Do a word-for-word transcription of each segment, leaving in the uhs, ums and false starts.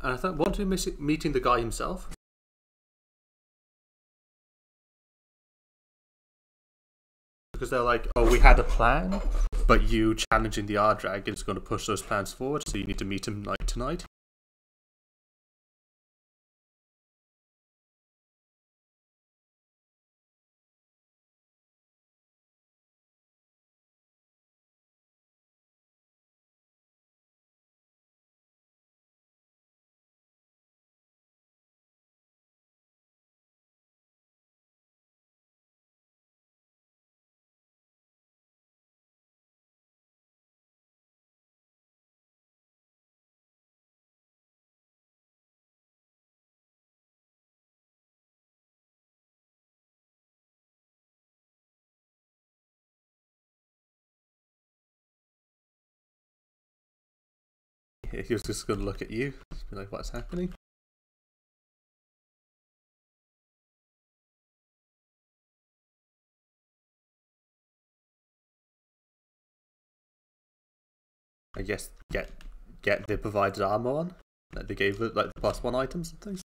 And I thought, want to be meeting the guy himself? Because they're like, oh, we had a plan, but you challenging the R Dragon is going to push those plans forward, so you need to meet him like tonight. He was just going to look at you, just be like, what's happening? I guess get get the provided armor on. Like they gave it like the plus one items and things.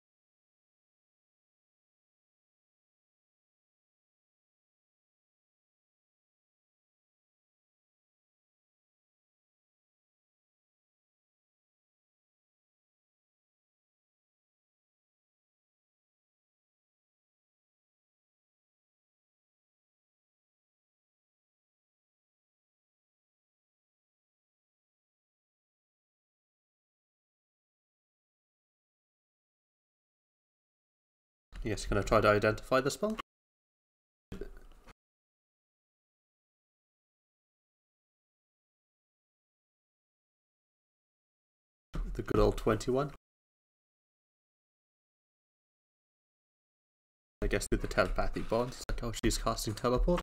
Yes, you're going to try to identify the spell. The good old twenty-one. I guess through the telepathic bond. It's like, oh, she's casting teleport.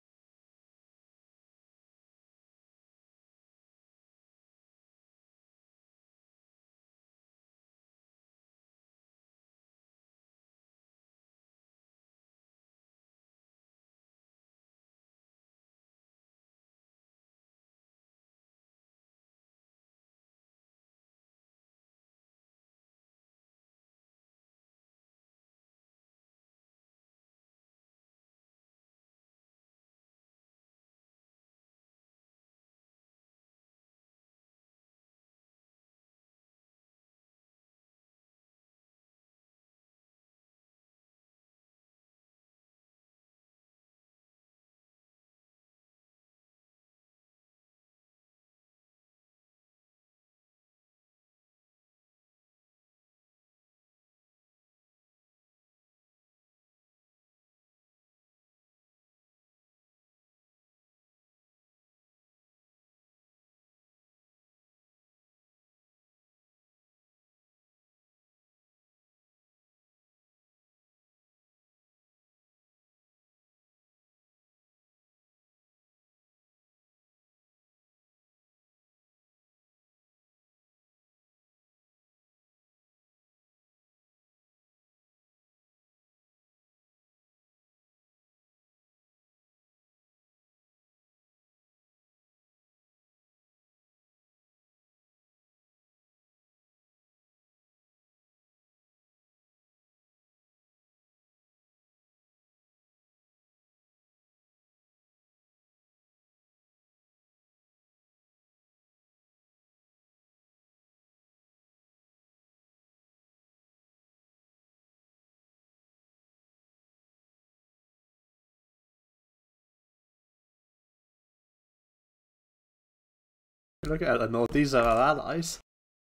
Look at it, no, these are our allies.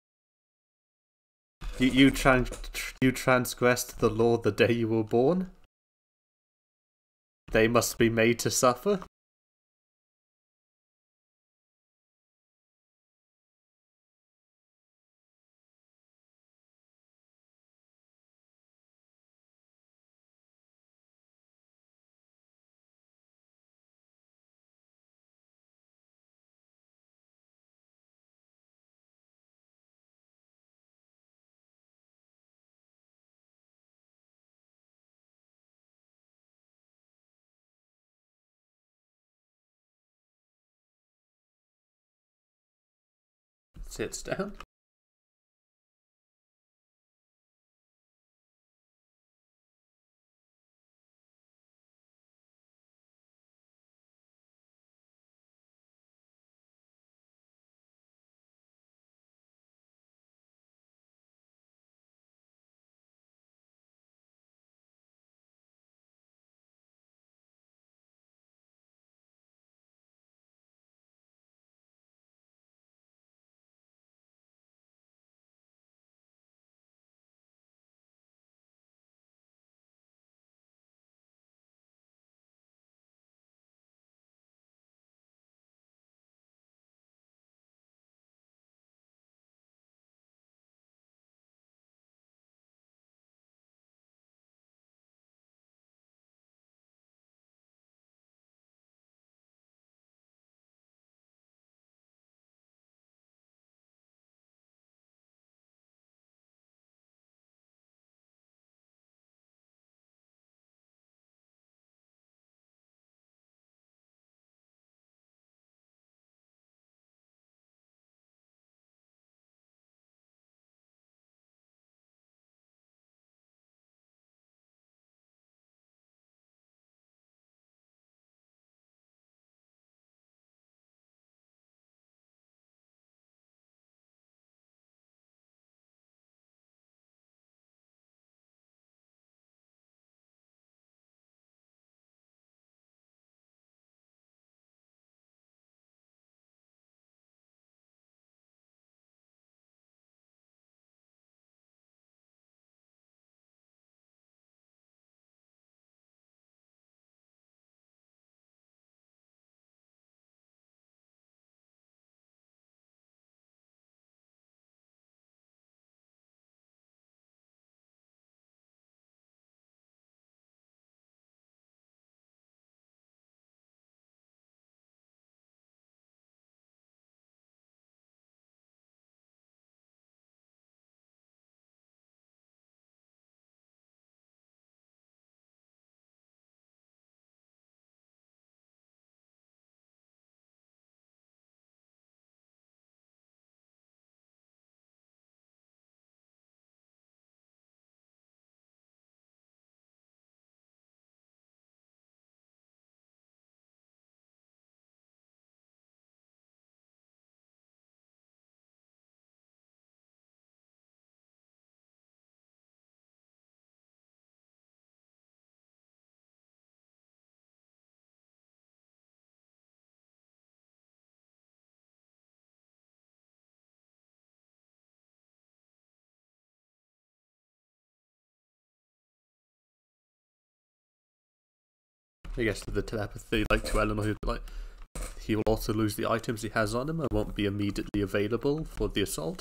You you trans you transgressed the law the day you were born. They must be made to suffer. Sits down. I guess the telepathy, like to Eleanor, who like he will also lose the items he has on him and won't be immediately available for the assault.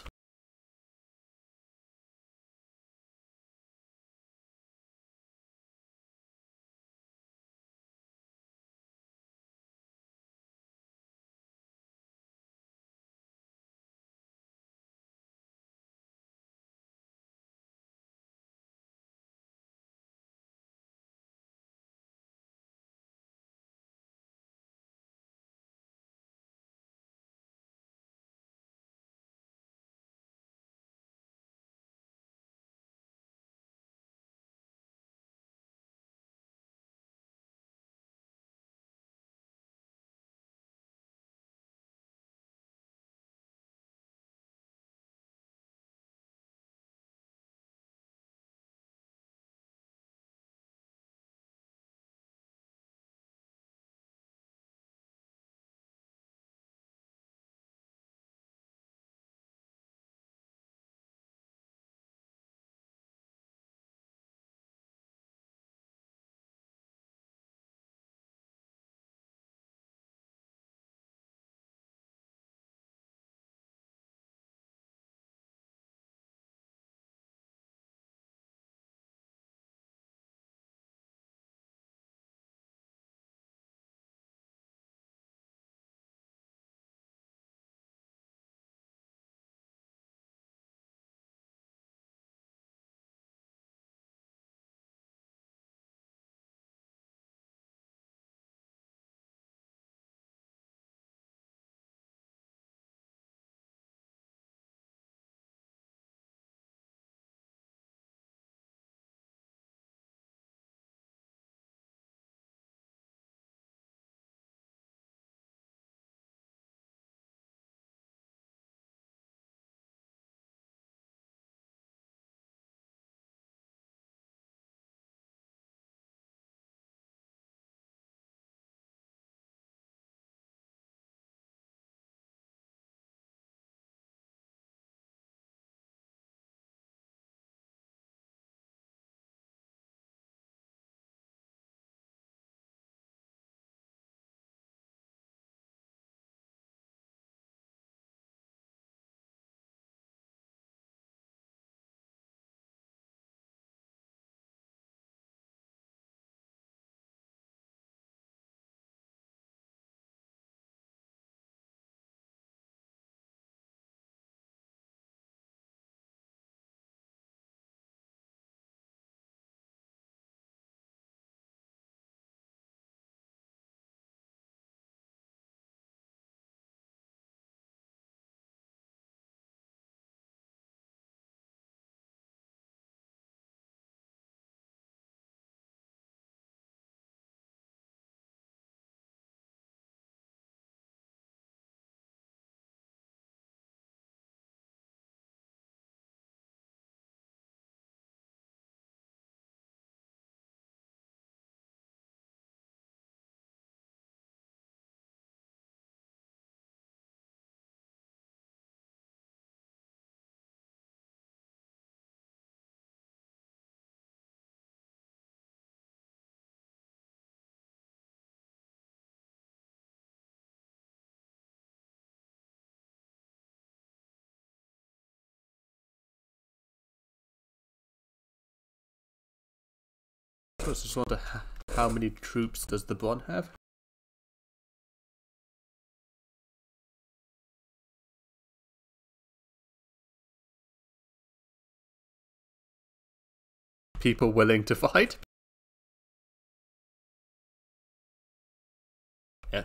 I just wonder how many troops does the Bron have? People willing to fight? Yeah.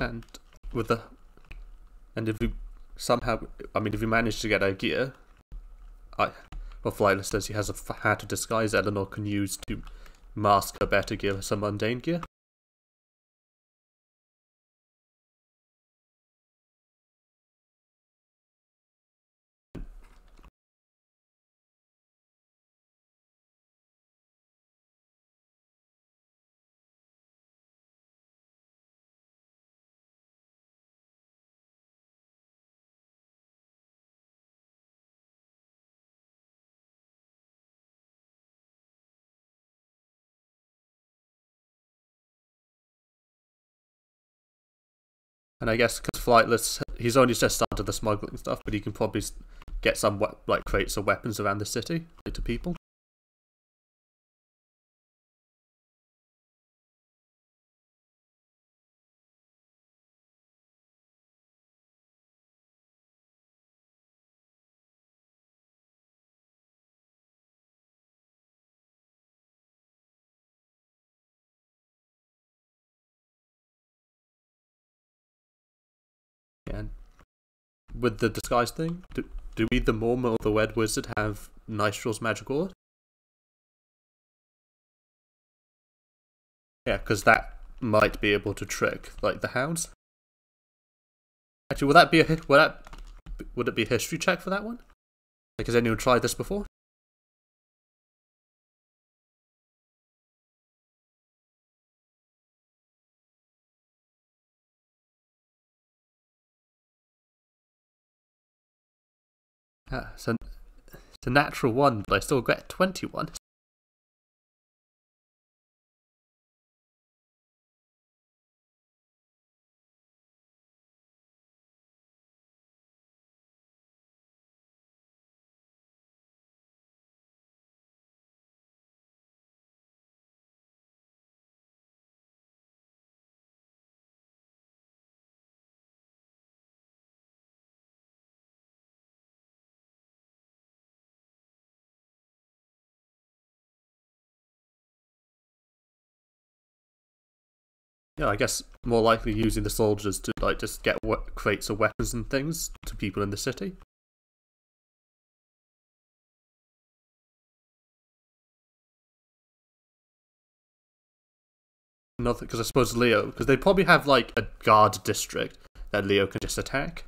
And with the and if we somehow, I mean, if we manage to get our gear, I well, Flightless says he has a f- hat to disguise Eleanor can use to mask her better gear, some mundane gear. And I guess because Flightless, he's only just started the smuggling stuff, but he can probably get some we- like crates of weapons around the city, like to people. And with the disguise thing, do, do either Mormon or the Red Wizard have Nistral's magic ore? Yeah, because that might be able to trick like the hounds. Actually, would that be a hit? Would that would it be a history check for that one? Like, has anyone tried this before? Ah, so it's a natural one, but I still get twenty-one. Yeah, I guess more likely using the soldiers to like just get we- crates of weapons and things to people in the city. Another, because I suppose Leo, because they probably have like a guard district that Leo can just attack.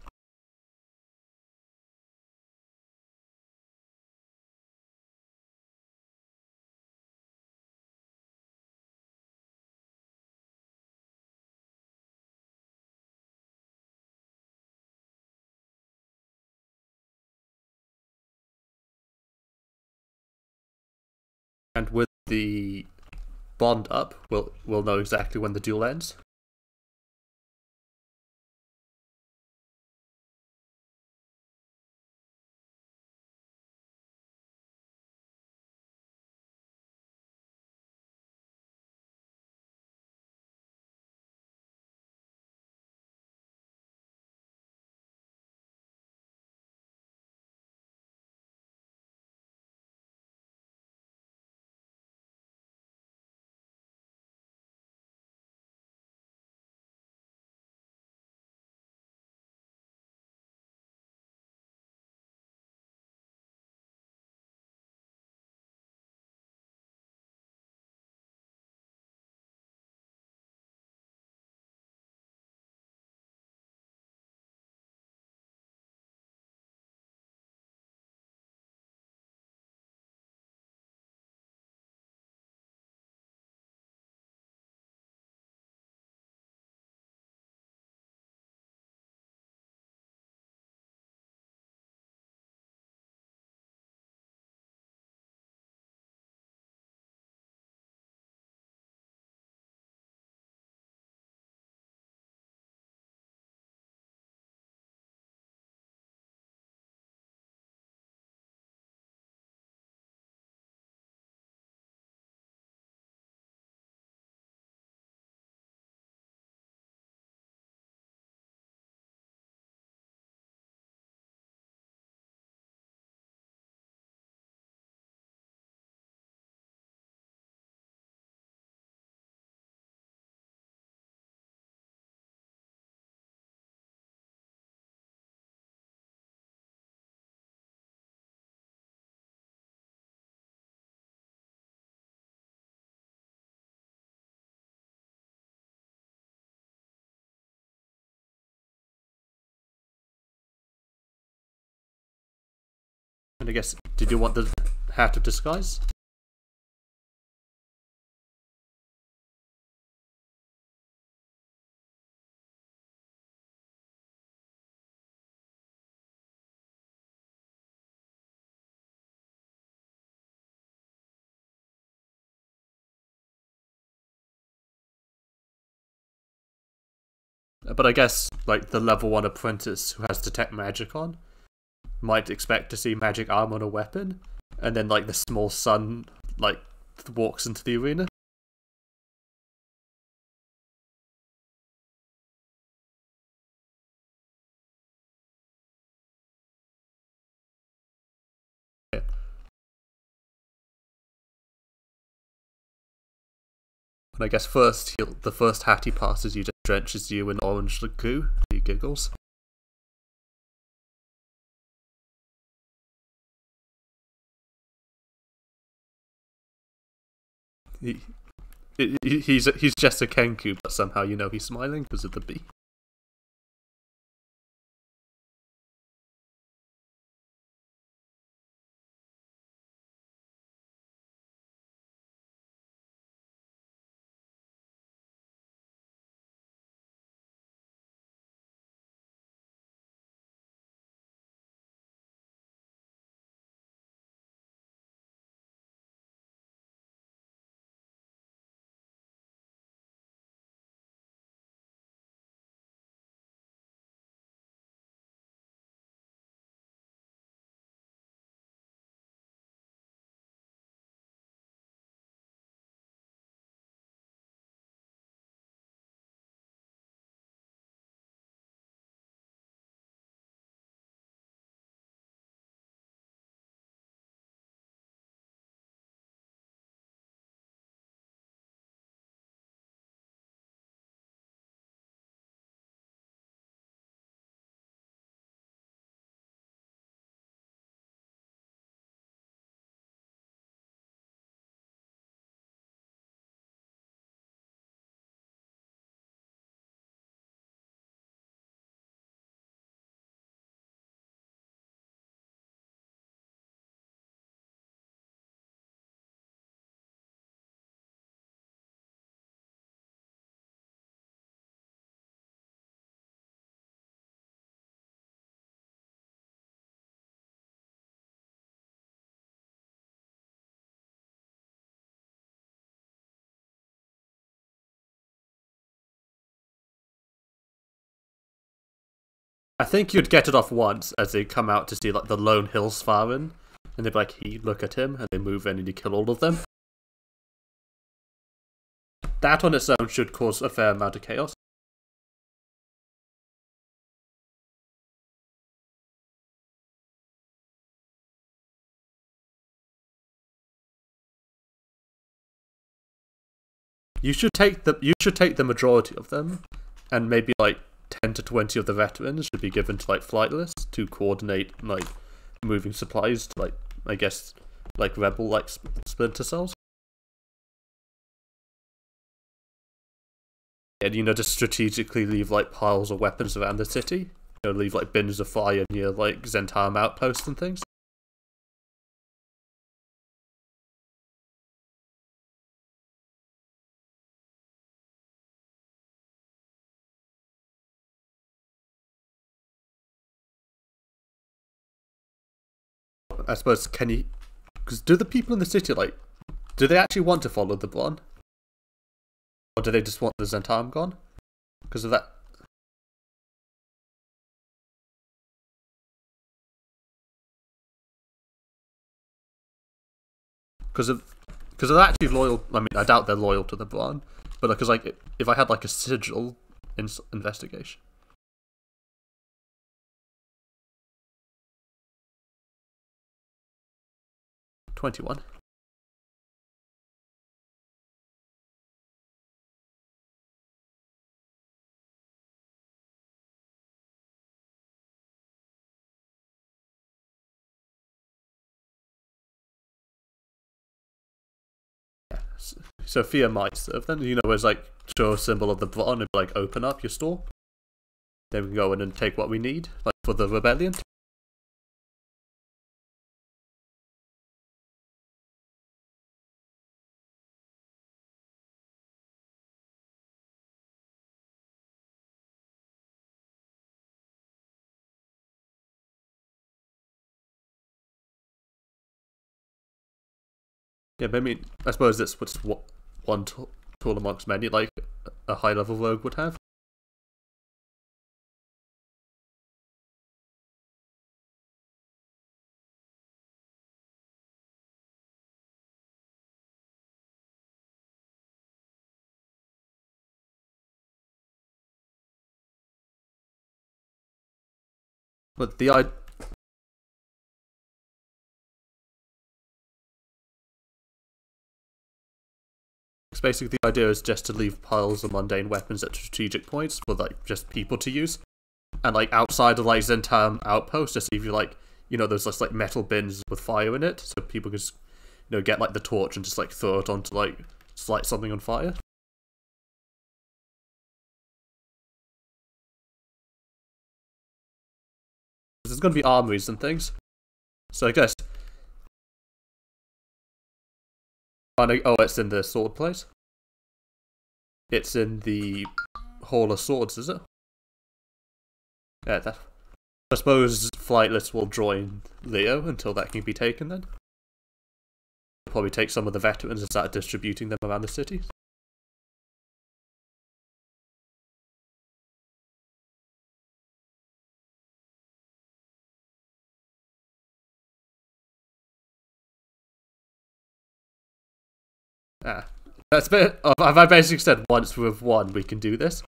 And with the bond up, we'll we'll know exactly when the duel ends. And I guess, did you want the hat of disguise? But I guess, like, the level one apprentice who has detect magic on might expect to see magic armor on a weapon, and then, like, the small son, like, walks into the arena. Yeah. And I guess first, he'll, the first hat he passes you just drenches you in orange goo. He giggles. He, he, he's he's just a Kenku, but somehow you know he's smiling because of the bee. I think you'd get it off once as they come out to see like the lone hills Farin, and they'd be like, "He look at him," and they move in and you kill all of them. That on its own should cause a fair amount of chaos. You should take the you should take the majority of them, and maybe like ten to twenty of the veterans should be given to like flightless to coordinate like moving supplies to like I guess like rebel like splinter cells. And you know, just strategically leave like piles of weapons around the city. You know, leave like bins of fire near like Zentarum outposts and things. I suppose can you? Because do the people in the city like? Do they actually want to follow the Bron? Or do they just want the Zentarum gone? Because of that. Because of. Because they're actually loyal. I mean, I doubt they're loyal to the Bron. But because like, if I had like a sigil in investigation. twenty-one. Sophia might serve then, you know, as like show a symbol of the Bron and like open up your store. Then we can go in and take what we need, like for the rebellion. Yeah, but I mean, I suppose that's what's what one tool amongst many, like a high level rogue would have. But the idea. Basically, the idea is just to leave piles of mundane weapons at strategic points for like just people to use, and like outside of like Zentam outposts, just leave you like you know those just like metal bins with fire in it, so people can just you know get like the torch and just like throw it onto like just light something on fire. There's going to be armories and things, so I guess. Oh, it's in the sword place. It's in the Hall of Swords, is it? Yeah, that. I suppose Flightless will join Leo until that can be taken then. Probably take some of the veterans and start distributing them around the city. Ah. That's a bit. Oh, have I basically said once with one we can do this?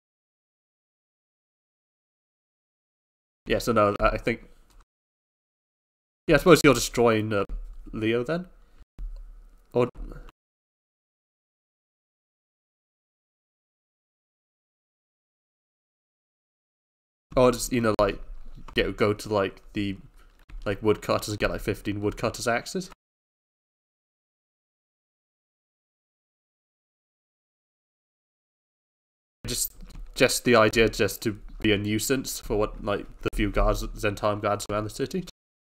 Yeah, so no, I think. Yeah, I suppose you're destroying uh, Leo then? Or. Or just, you know, like, get, go to like the like woodcutters and get like fifteen woodcutters axes. Just just the idea just to be a nuisance for what like the few guards Zentarm guards around the city.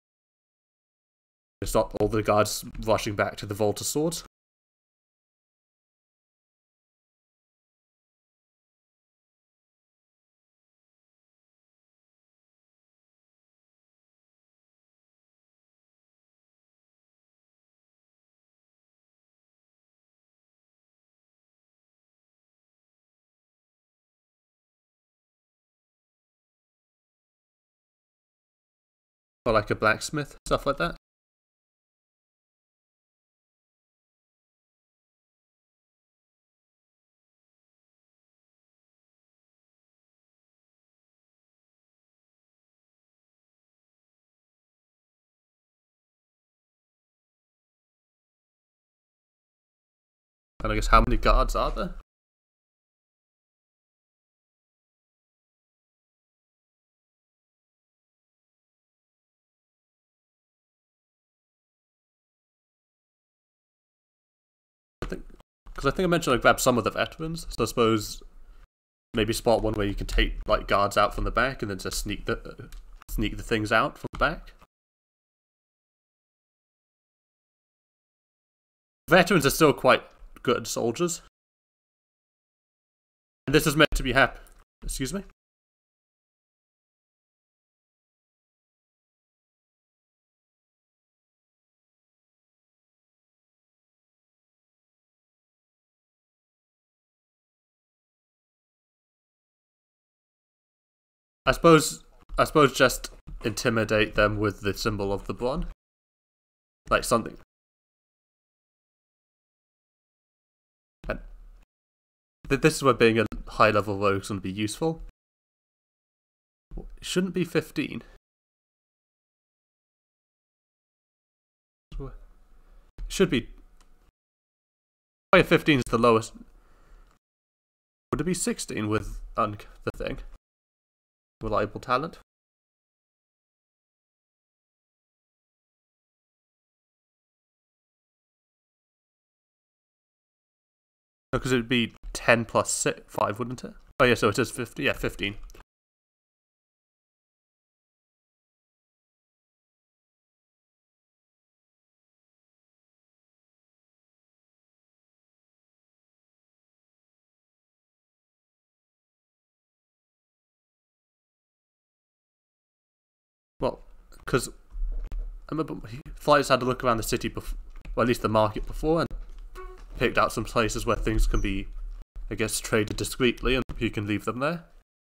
It's not all the guards rushing back to the Volta swords. Or like a blacksmith, stuff like that. And I guess how many guards are there? I think because I think I mentioned I grabbed some of the veterans, so I suppose maybe spot one where you can take like guards out from the back and then just sneak the uh, sneak the things out from the back. Veterans are still quite good soldiers, and this is meant to be happy. Excuse me. I suppose I suppose just intimidate them with the symbol of the Bron. Like something. And this is where being a high level rogue is going to be useful. It shouldn't be fifteen. It should be. Oh yeah, fifteen is the lowest. Would it be sixteen with un the thing? Reliable talent? No, because it would be ten plus six, five, wouldn't it? Oh yeah, so it is fifty. Yeah, fifteen. Well, because I remember Flyers had to look around the city before. well, at least the market before, and picked out some places where things can be, I guess, traded discreetly, and you can leave them there.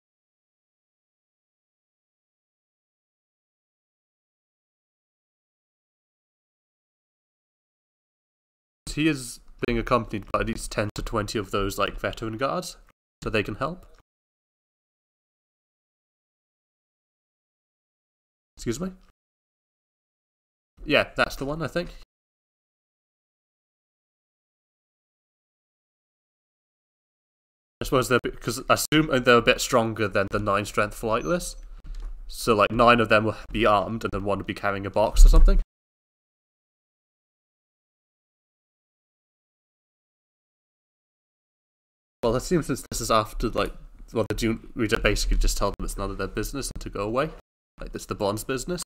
He is being accompanied by at least ten to twenty of those, like, veteran guards, so they can help. Excuse me? Yeah, that's the one, I think. I suppose they're, because I assume they're a bit stronger than the nine strength flightless. So, like, nine of them will be armed, and then one will be carrying a box or something. Well, it seems since this is after, like, well, the Dune, we just basically just tell them it's none of their business and to go away. Like, it's the Bond's business.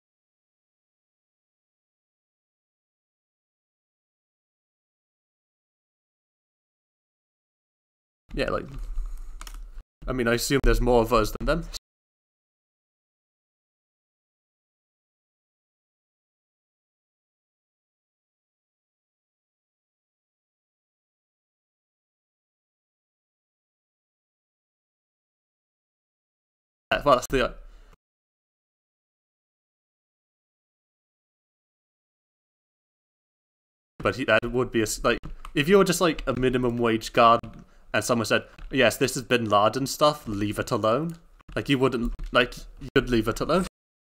Yeah, like, I mean, I assume there's more of us than them. Well, that's the... But he, that would be a, like, if you were just like a minimum wage guard and someone said, yes, this is Bin Laden stuff, leave it alone. Like, you wouldn't, like, you'd leave it alone.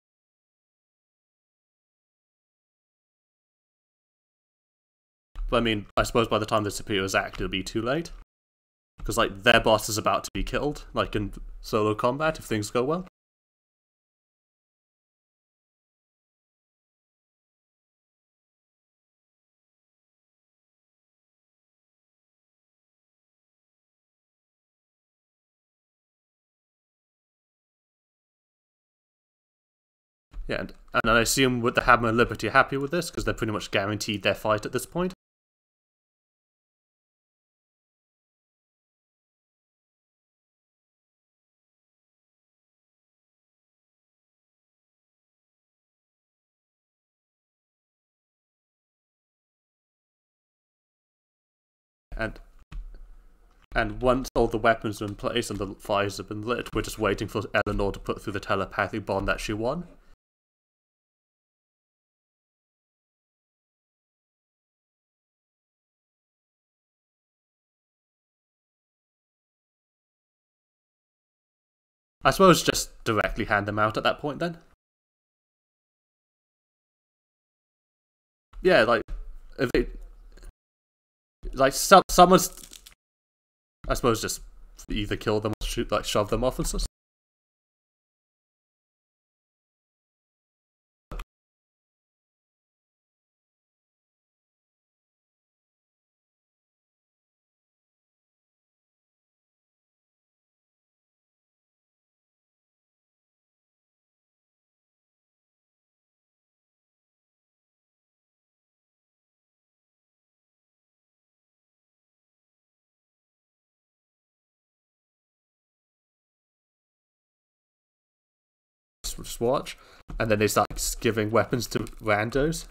But I mean, I suppose by the time the Superiors act, it'll be too late. Because, like, their boss is about to be killed, like in solo combat, if things go well. Yeah, and, and I assume with the Hammer and Liberty are happy with this, because they're pretty much guaranteed their fight at this point. And and once all the weapons are in place and the fires have been lit, we're just waiting for Eleanor to put through the telepathic bond that she won. I suppose just directly hand them out at that point then. Yeah, like, if they, like, some, someone's, I suppose just either kill them or shoot, like, shove them off and stuff. Just watch, and then they start giving weapons to randos.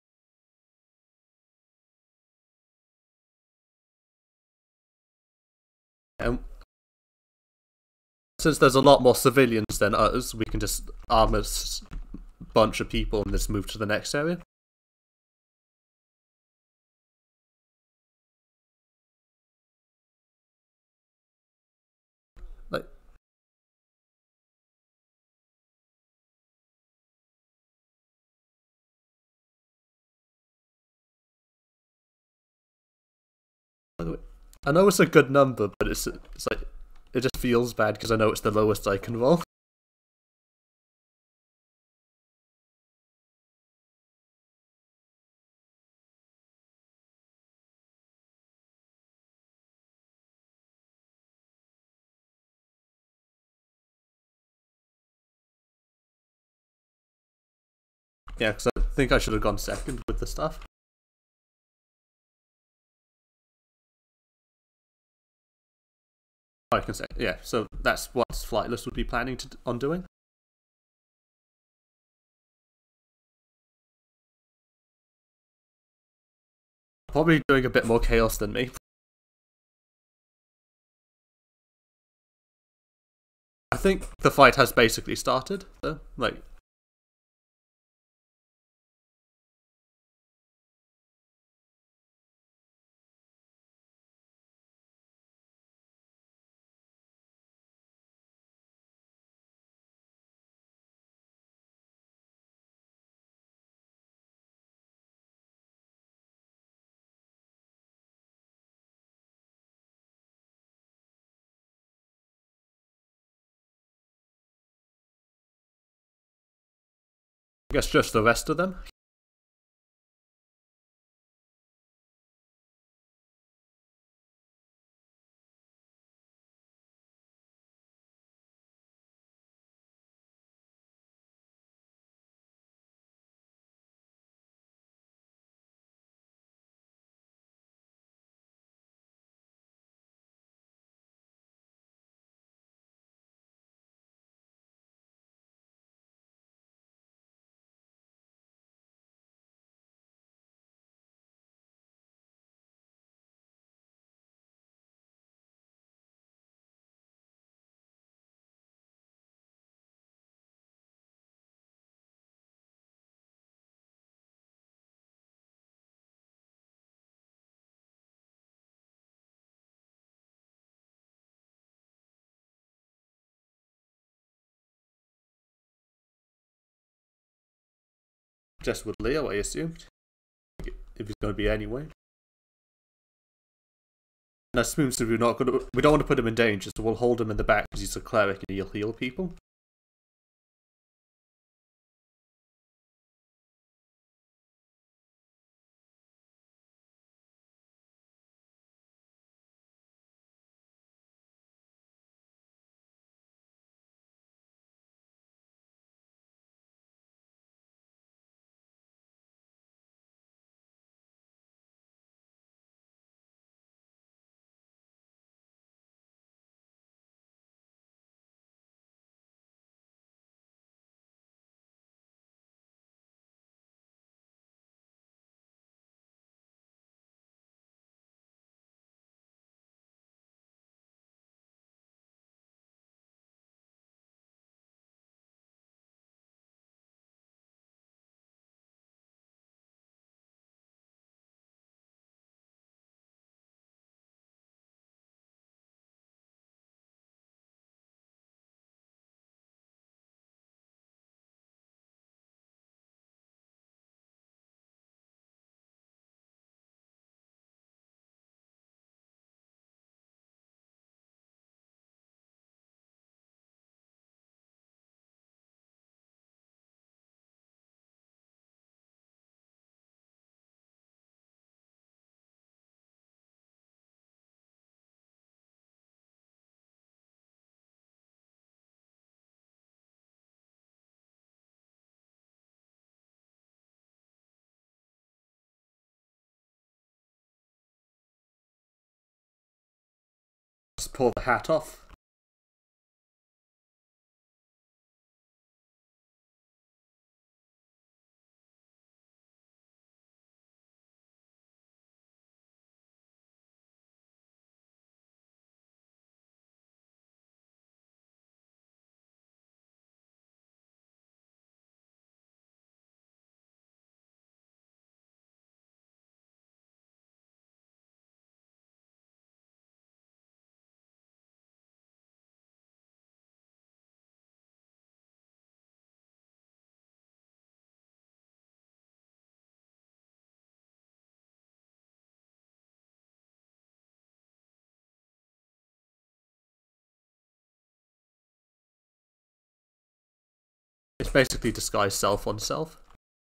And since there's a lot more civilians than us, we can just arm a bunch of people and just move to the next area. Like, I know it's a good number, but it's it's like, it just feels bad because I know it's the lowest I can roll. Yeah, because I think I should have gone second with the stuff. I can say, yeah, so that's what Flightless would be planning to, on doing. Probably doing a bit more chaos than me. I think the fight has basically started, though. Like, I guess just the rest of them. Just with Leo, I assumed. If he's going to be anyway. And I assume so we're not going to. We don't want to put him in danger, so we'll hold him in the back because he's a cleric and he'll heal people. Just pull the hat off. It's basically disguise self on self.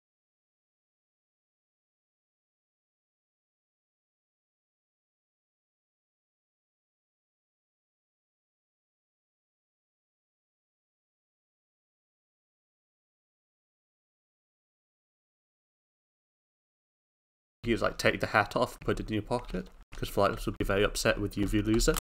You like take the hat off, put it in your pocket, because Flightless would be very upset with you if you lose it.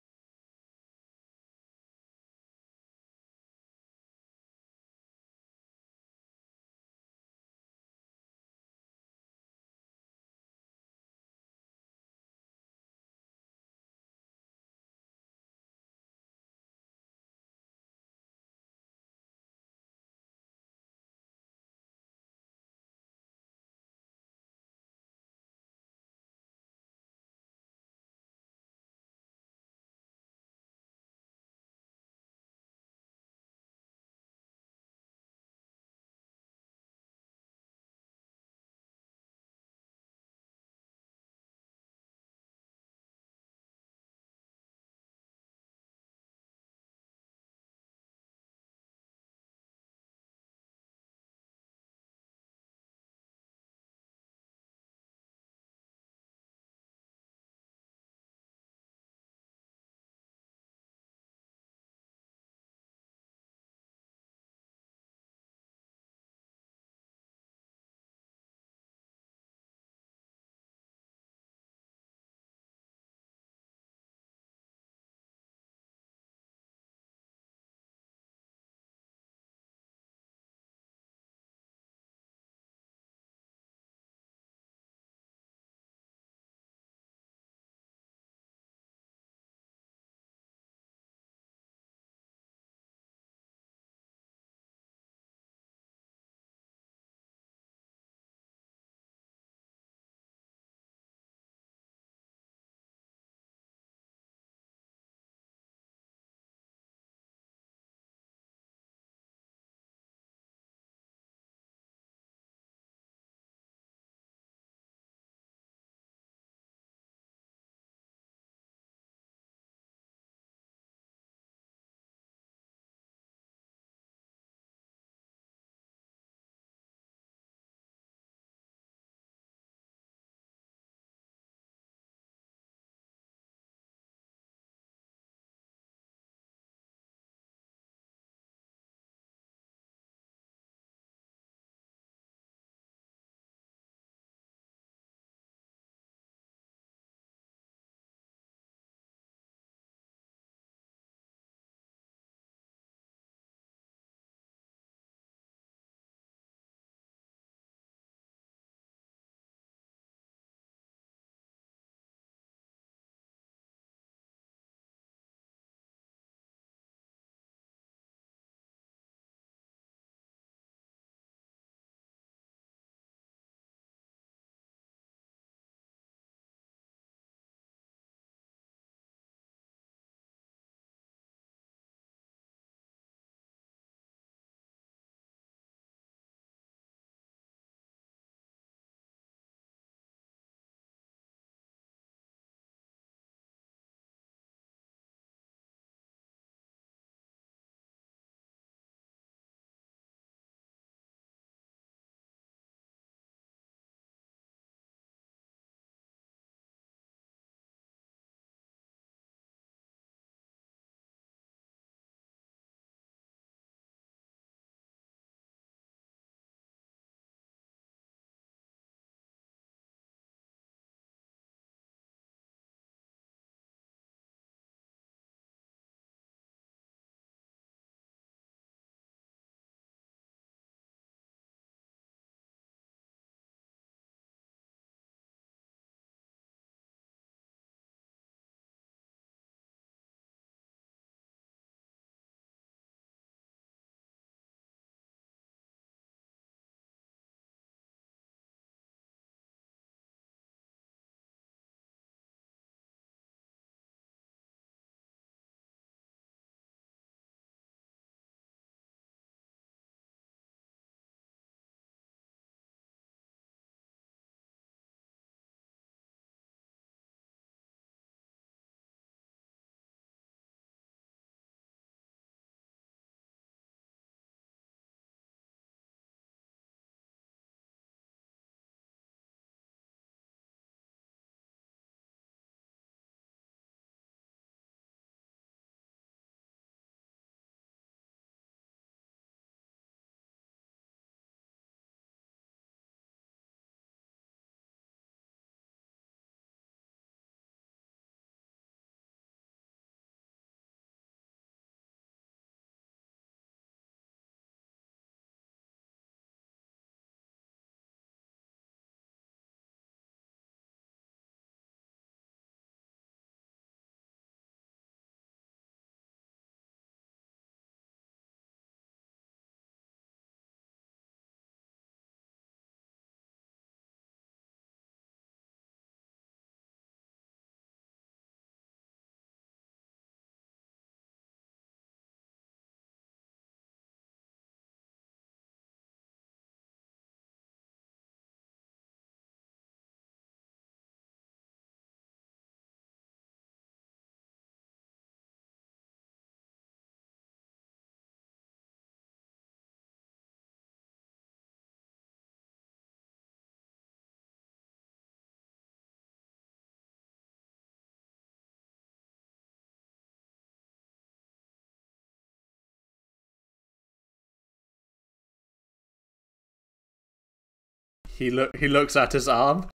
he look he looks at his arm.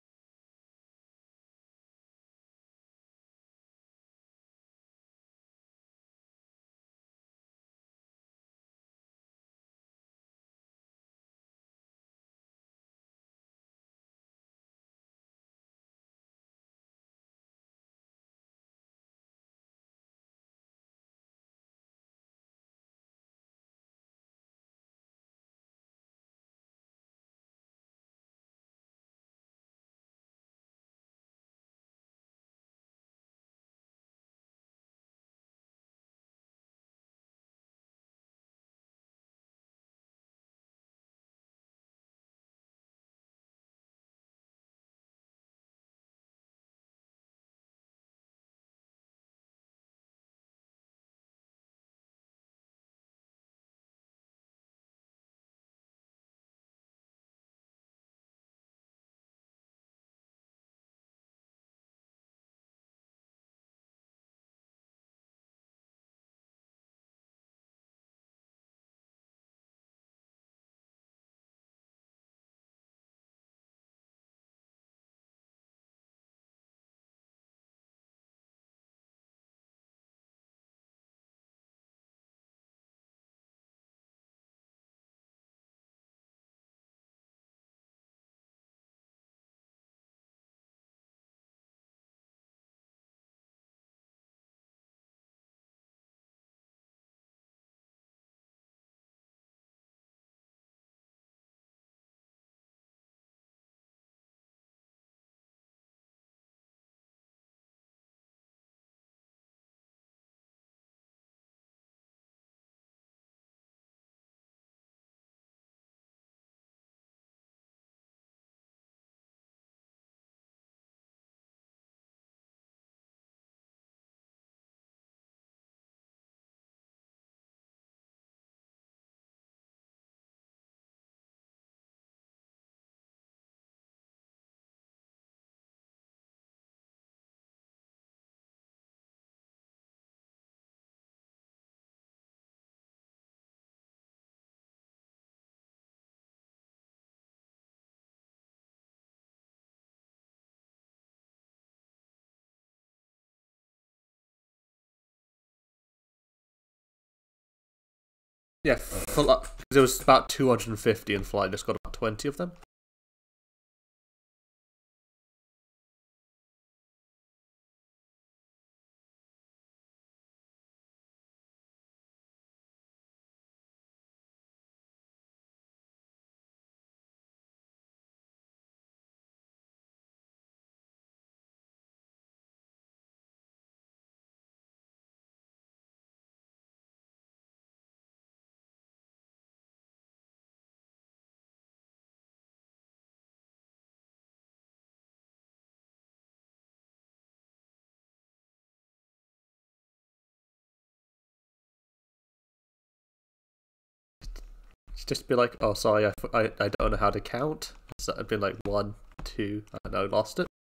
Yeah, because there was about two hundred and fifty, and Fly just got about twenty of them. Just be like, oh, sorry, I, I, I don't know how to count. So I'd be like, one, two, I know, lost it.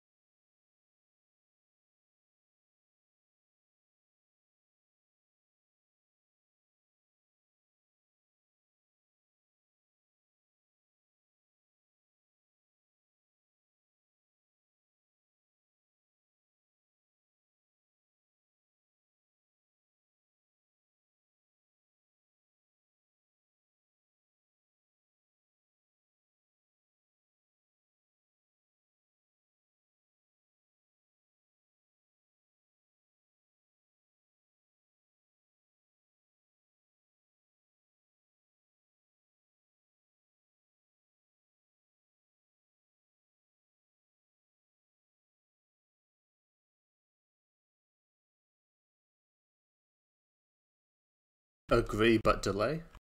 Agree, but delay.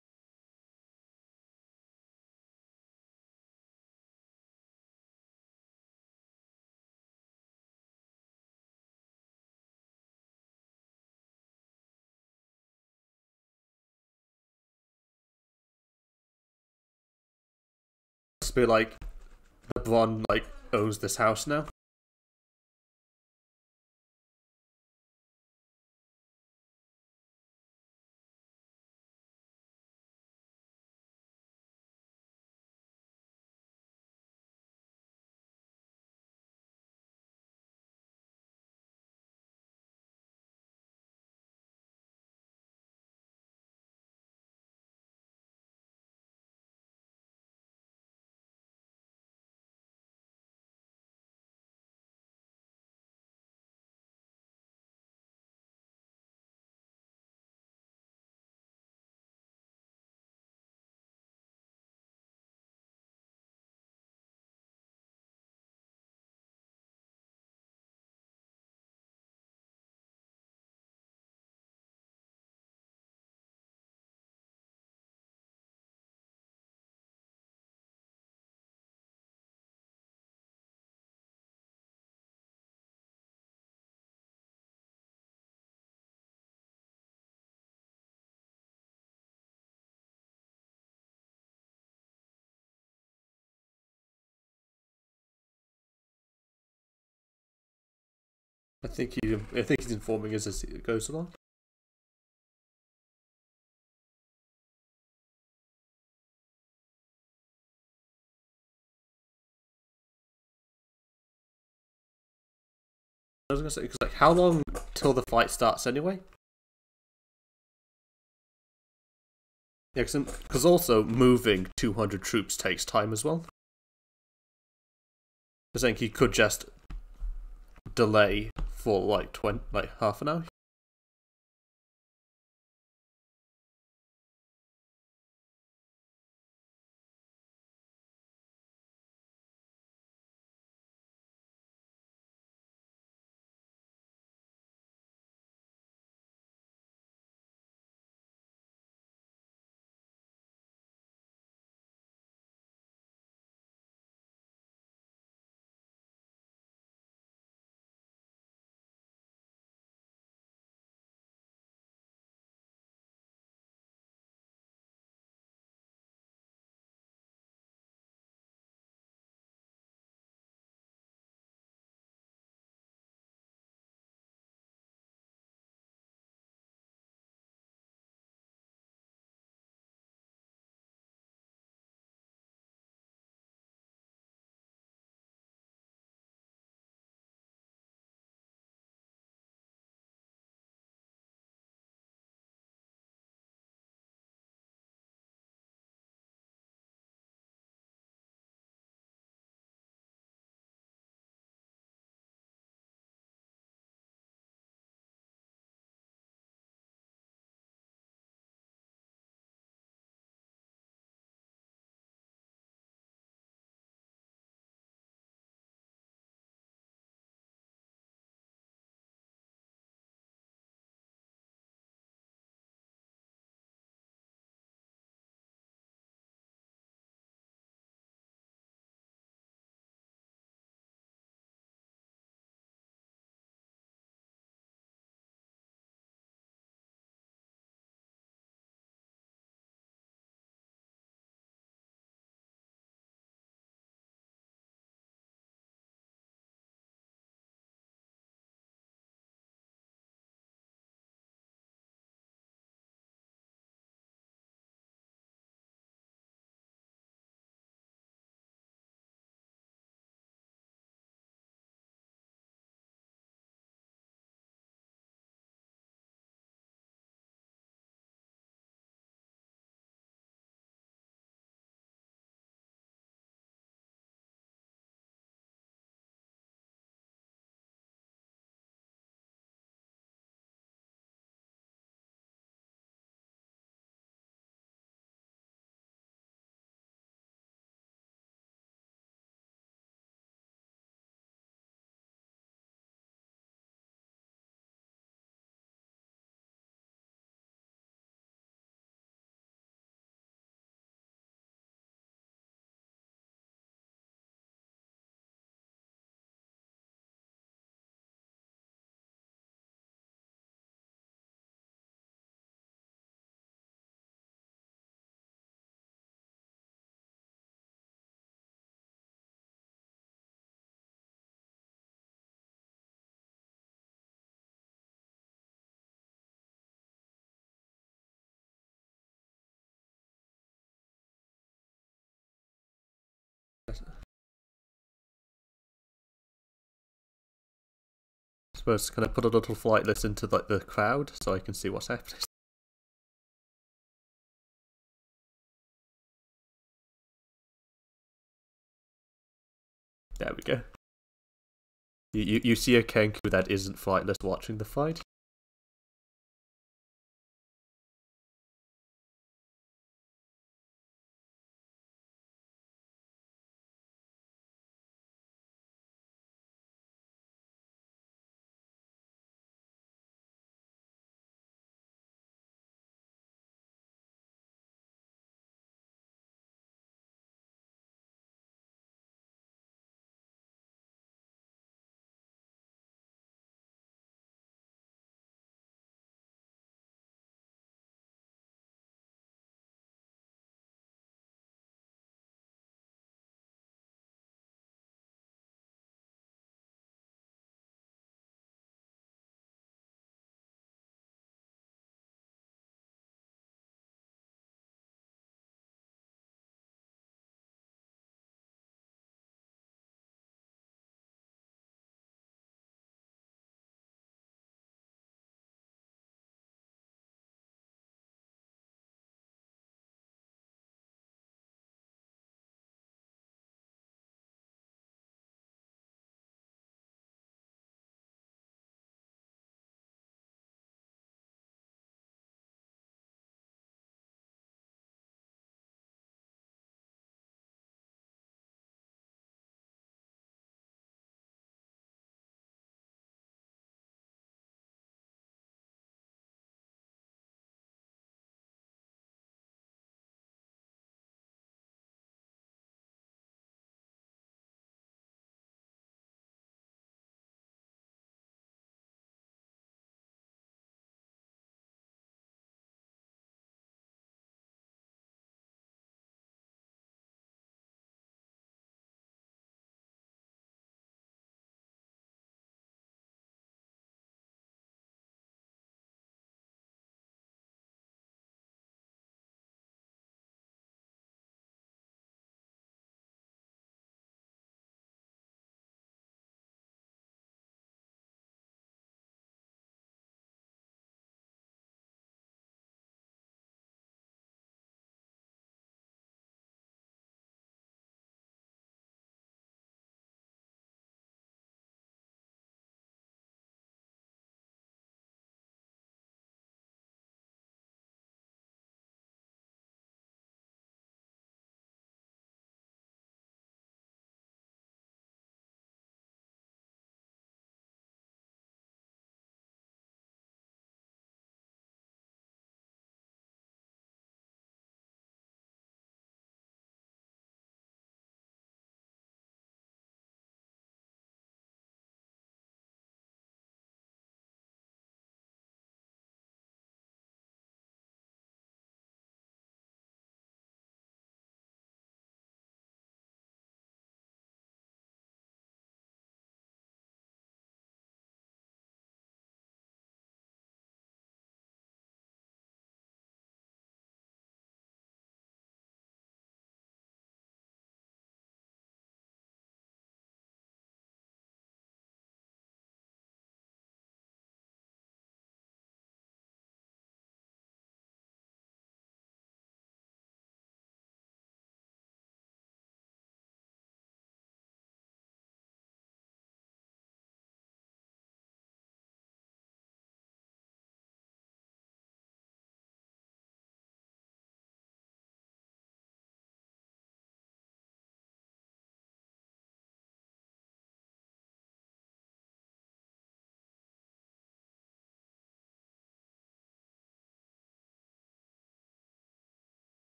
Just be like, LeBron like owns this house now. I think he, I think he's informing us as it goes along. I was gonna say, cause like, how long till the fight starts anyway? Yeah, because also moving two hundred troops takes time as well. I think he could just delay for like twenty, like half an hour. I suppose can I put a little flight list into like the crowd so I can see what's happening? There we go. You you, you see a Kenku that isn't flightless watching the fight.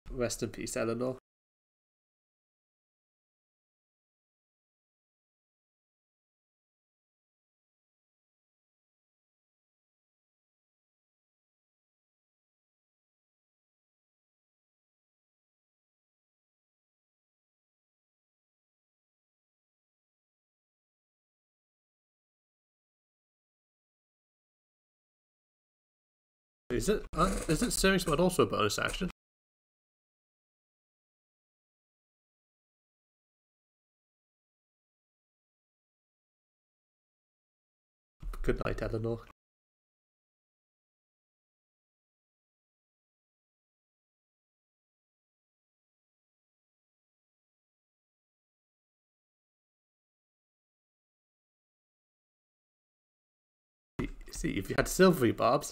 Rest in peace, Eleanor. Is it? Uh, is it steering squad also a bonus action? Good night, Eleanor. See, if you had silvery barbs.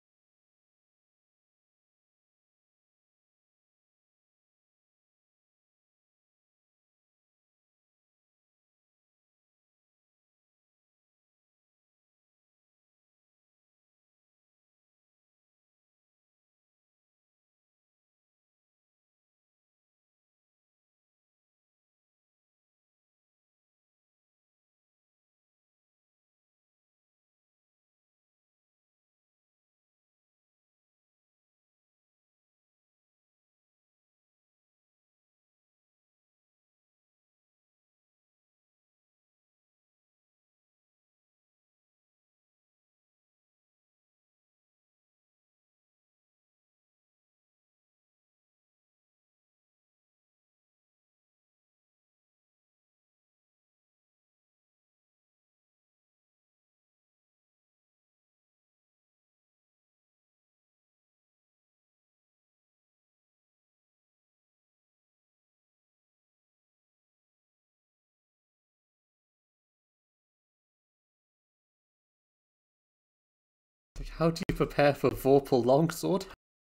Like, how do you prepare for Vorpal Longsword?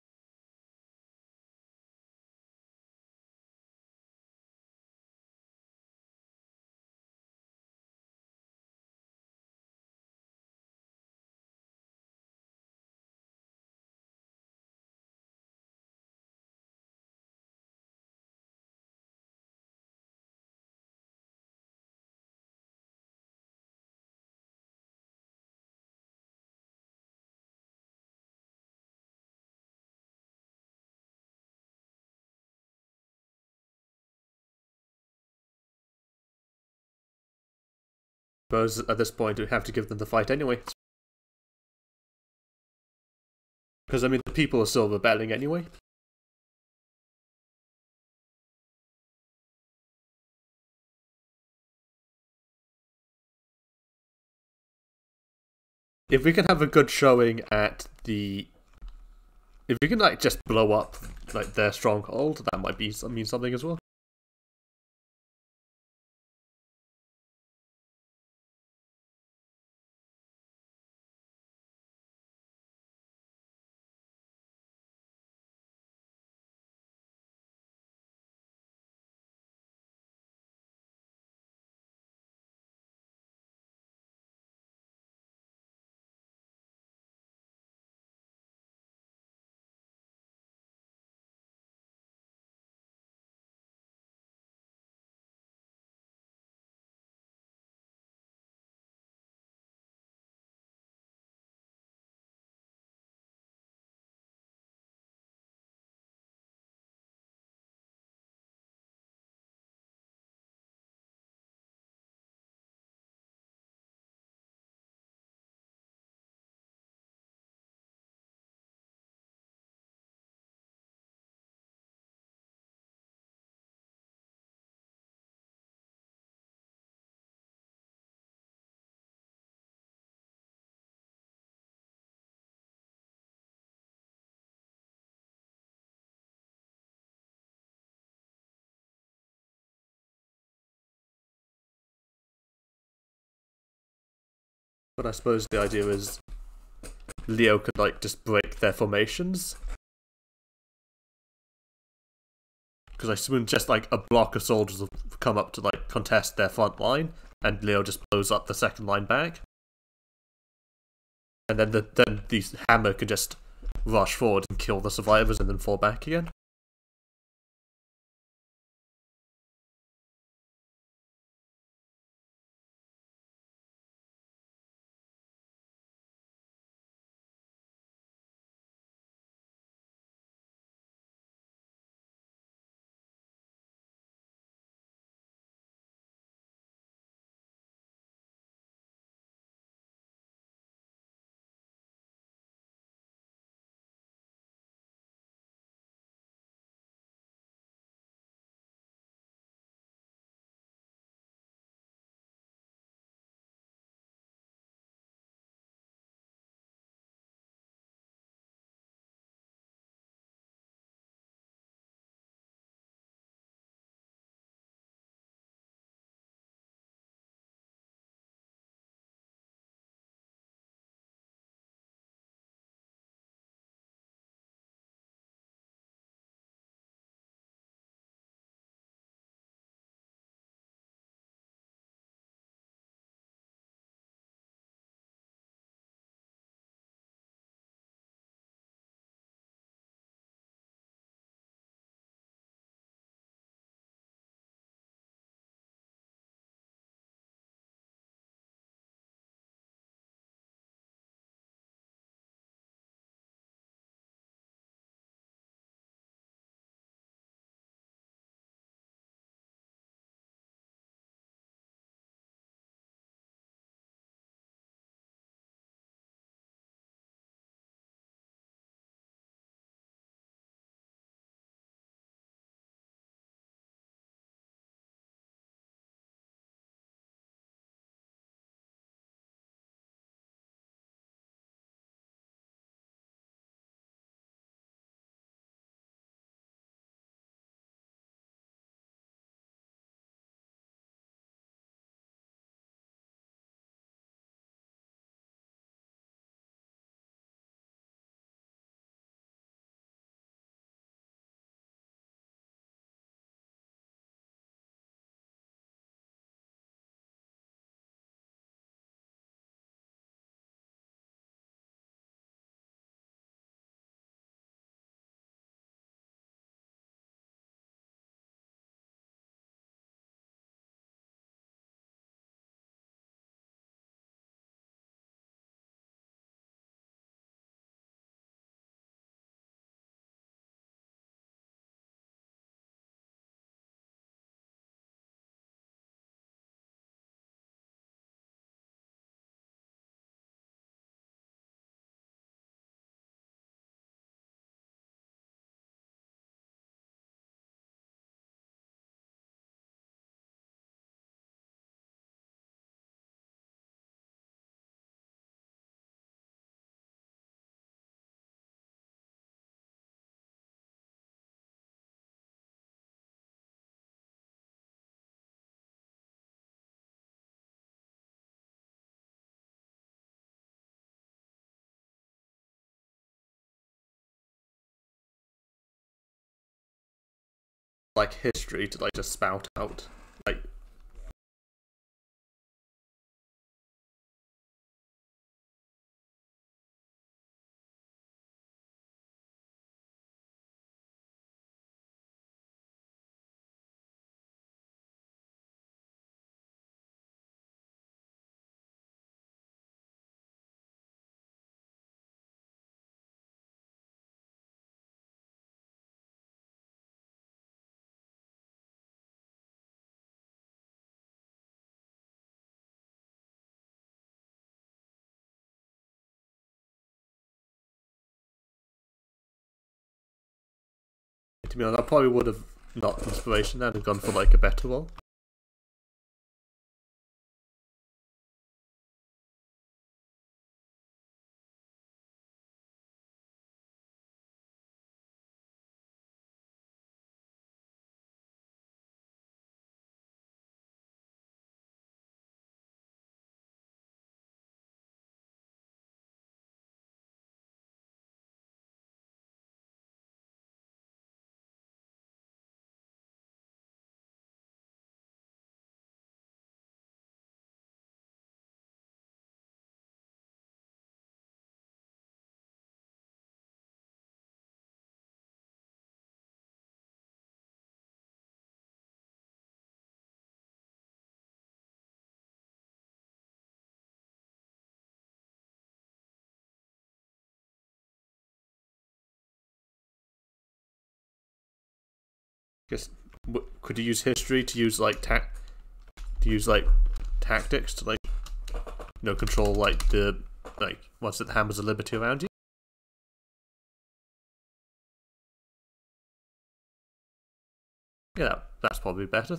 Suppose at this point we have to give them the fight anyway. Because, I mean, the people are still rebelling anyway. If we can have a good showing at the... If we can, like, just blow up, like, their stronghold, that might be mean something as well. But I suppose the idea is Leo could, like, just break their formations. Because I assume just, like, a block of soldiers will come up to, like, contest their front line, and Leo just blows up the second line back. And then the then the hammer can just rush forward and kill the survivors and then fall back again. like history to like just spout out like. To be honest, I probably would have not inspiration then and gone for like a better one. Guess could you use history to use like tac to use like tactics to like you know control like the like what's it the hammers of liberty around you? Yeah, that's probably better.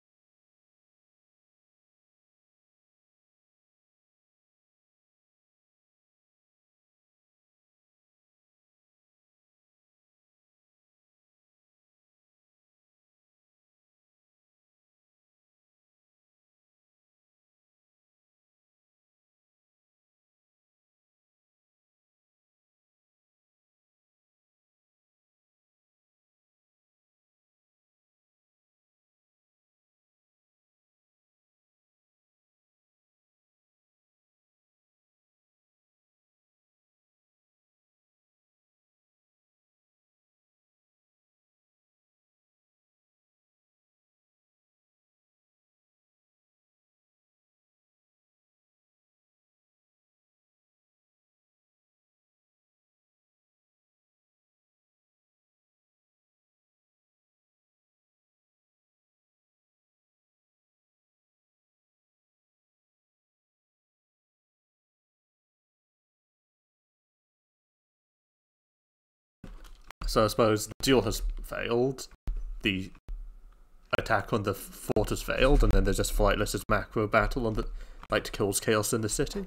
So I suppose the duel has failed, the attack on the fort has failed, and then there's just Flightless's macro battle on the like to kills chaos in the city.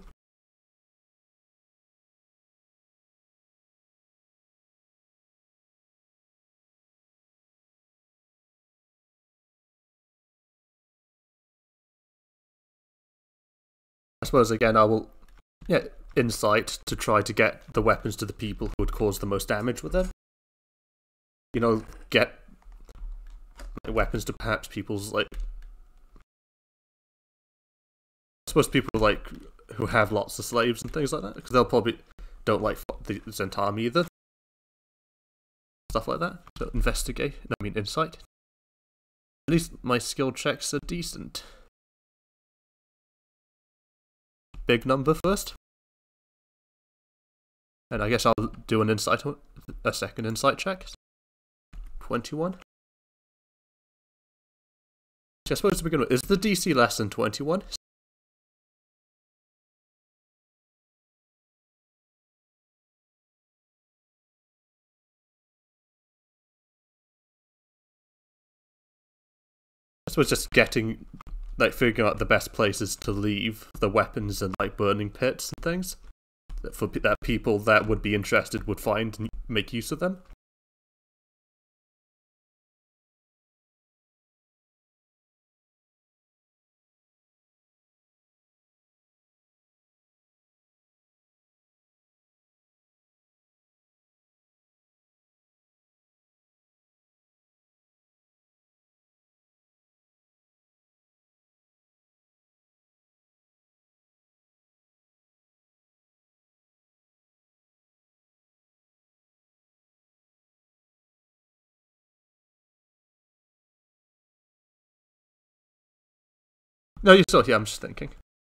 I suppose again I will yeah insight to try to get the weapons to the people who would cause the most damage with them. You know, get weapons to perhaps people's like. I suppose people like who have lots of slaves and things like that because they'll probably don't like the Zent army either. Stuff like that. So investigate. I mean insight. At least my skill checks are decent. Big number first. And I guess I'll do an insight, a second insight check. twenty-one. I suppose to begin with, is the D C less than twenty-one? I suppose just getting, like, figuring out the best places to leave the weapons and, like, burning pits and things. That for that people that would be interested would find and make use of them. No, you're still here. I'm just thinking.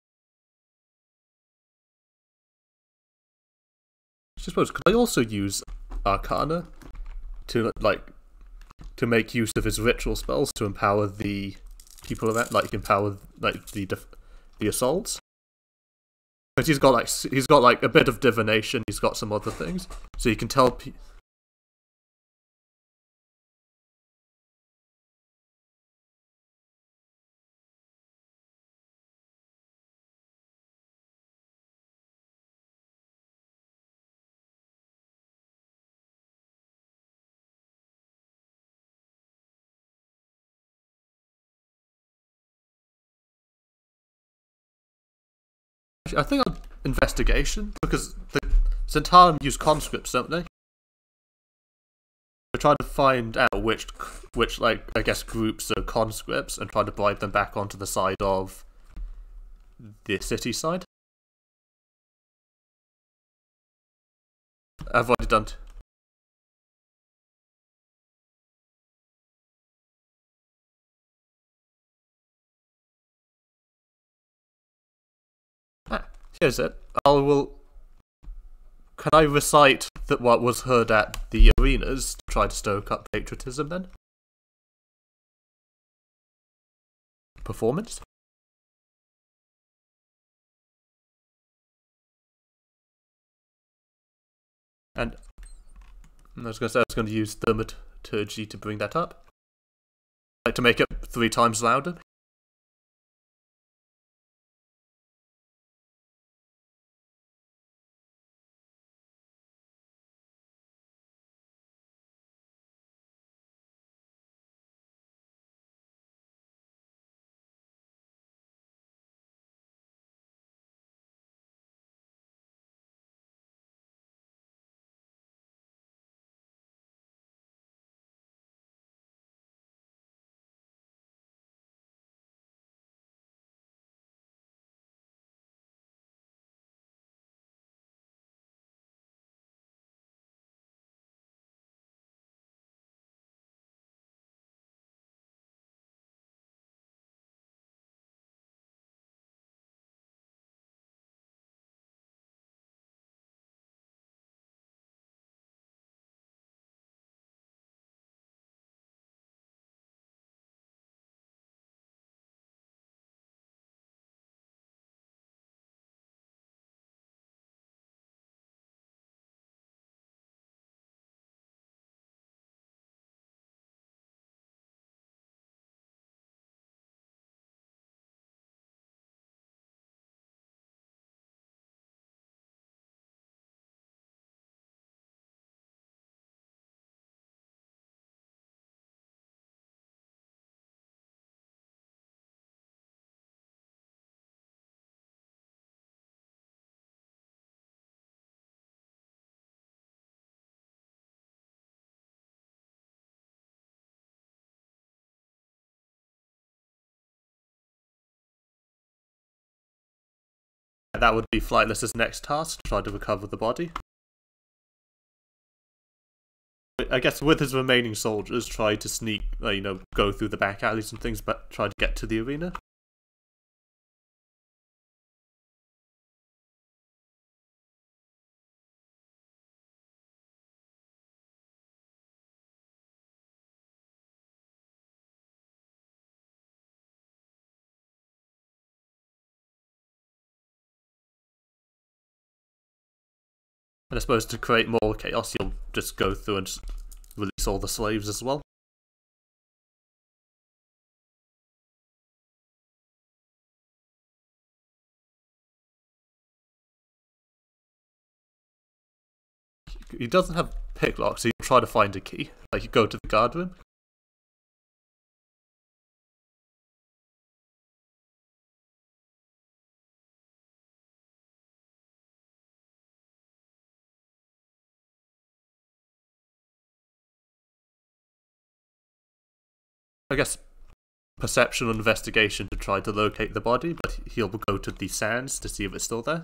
I suppose could I also use Arcana to like to make use of his ritual spells to empower the people around, like empower like the the assaults? Because he's got like he's got like a bit of divination. He's got some other things, so you can tell. Pe I think on investigation, because the Zentarum use conscripts, don't they? We're trying to find out which which like I guess groups are conscripts and try to bribe them back onto the side of the city side. I've already done. T ah, here's it. I will. Can I recite that what was heard at the arenas to try to stoke up patriotism then? Performance? And I was going to say I was going to use thaumaturgy to bring that up. Like to make it three times louder. That would be Flightless's next task, try to recover the body. I guess with his remaining soldiers, try to sneak, uh, you know, go through the back alleys and things, but try to get to the arena. And I suppose to create more chaos, you'll just go through and release all the slaves as well. He doesn't have picklock, so you try to find a key. Like you go to the guard room. I guess perception or investigation to try to locate the body, but he'll go to the sands to see if it's still there.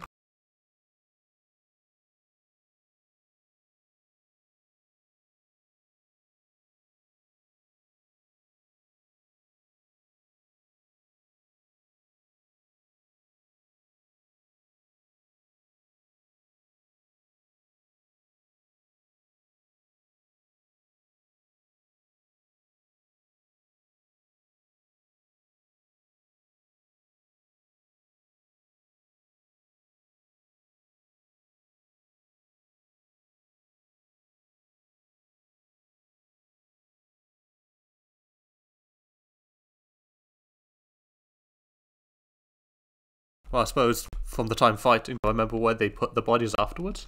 Well, I suppose from the time fighting, I remember where they put the bodies afterwards.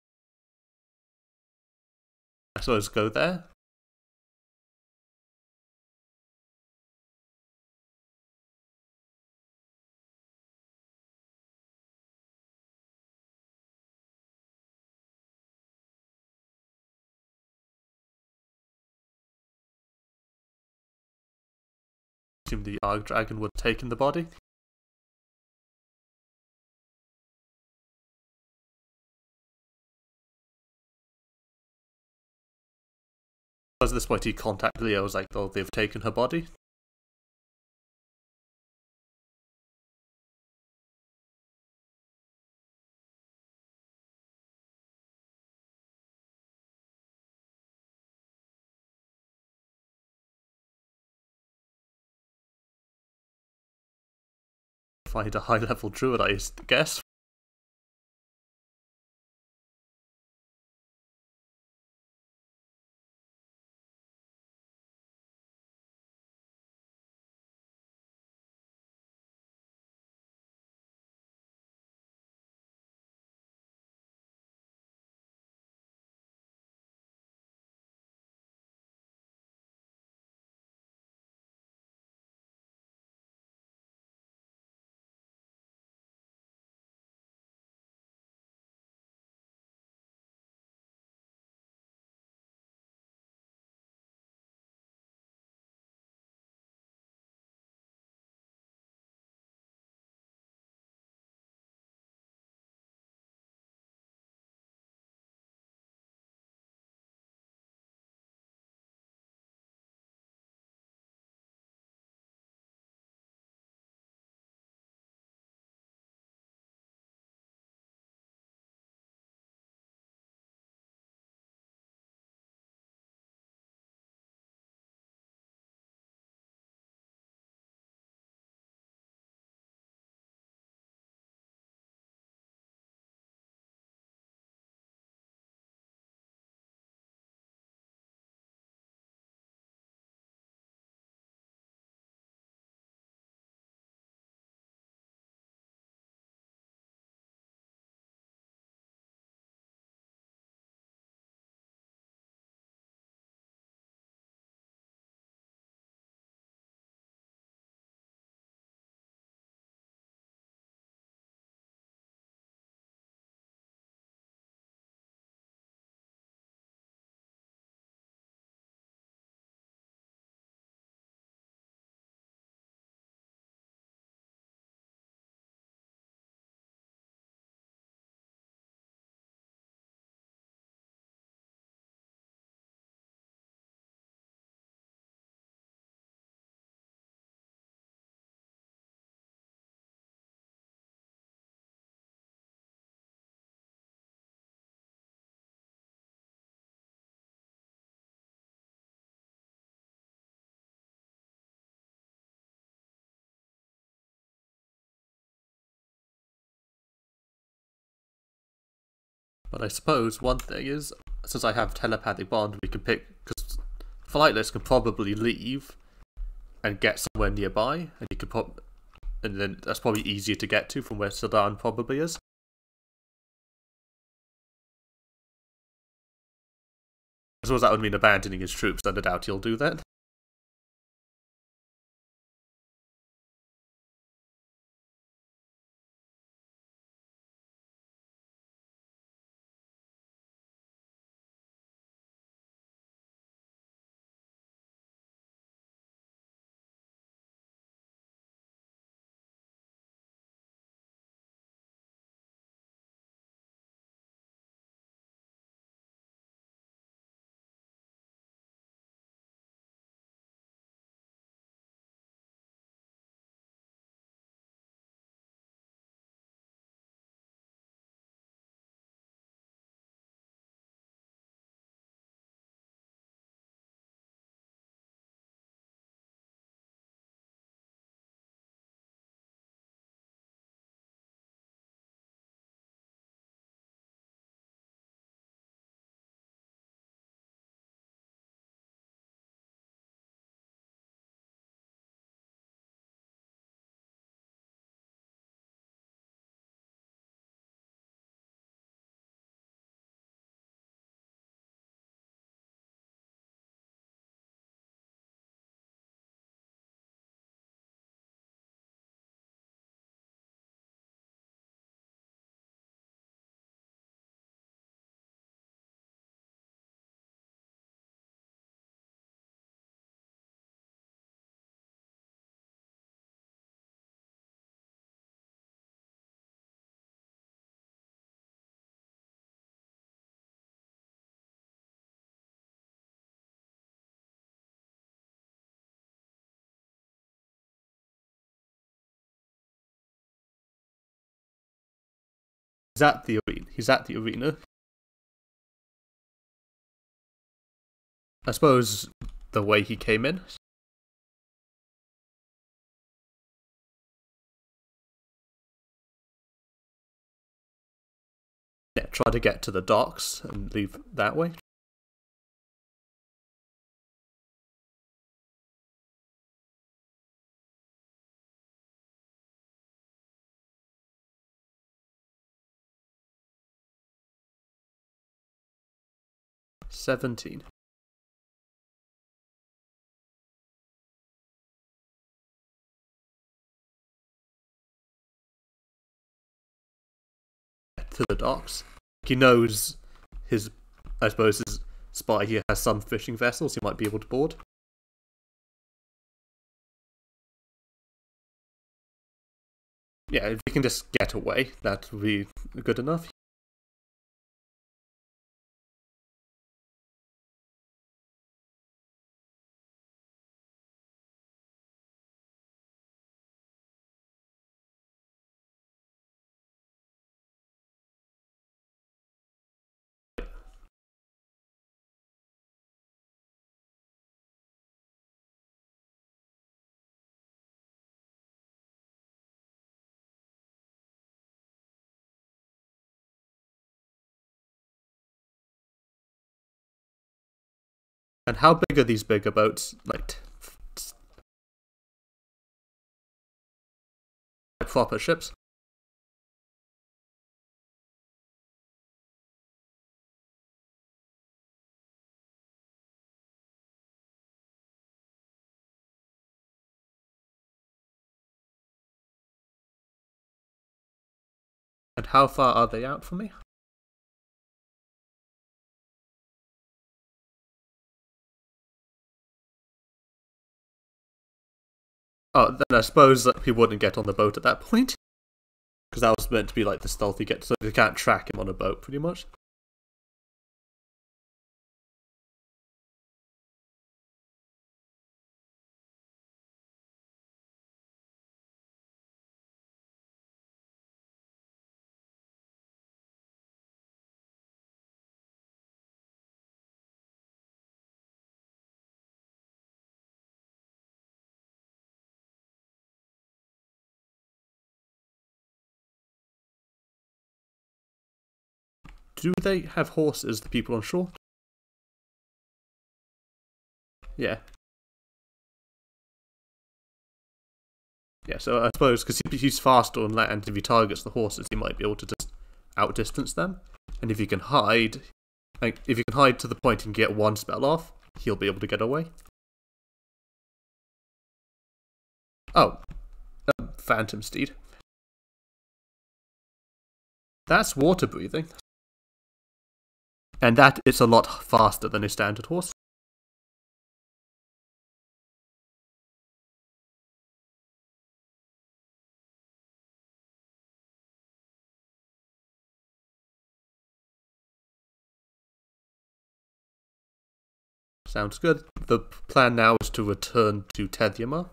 I suppose go there. I assume the Arg Dragon would have taken the body. At this point, he contacted Leo. Was like, "Oh, they've taken her body." Find a high-level druid, I guess. But I suppose one thing is, since I have telepathic bond, we can pick, because Flightless can probably leave and get somewhere nearby, and you could pop, and then that's probably easier to get to from where Sedan probably is. I suppose that would mean abandoning his troops, and I doubt he'll do that. He's at the arena. He's at the arena. I suppose the way he came in. Yeah, try to get to the docks and leave that way. Seventeen. To the docks. He knows his, I suppose his spy here has some fishing vessels he might be able to board. Yeah, if we can just get away, that would be good enough. And how big are these bigger boats? Like, proper ships? And how far are they out from me? Oh, then I suppose that he wouldn't get on the boat at that point. Because that was meant to be like the stealthy get, so they can't track him on a boat, pretty much. Do they have horses, the people on shore? Yeah. Yeah, so I suppose, because he's faster on land, if he targets the horses, he might be able to just outdistance them. And if he can hide, like, if he can hide to the point and get one spell off, he'll be able to get away. Oh. Um, Phantom Steed. That's water breathing. And that is a lot faster than a standard horse. Sounds good. The plan now is to return to Tedhyamar.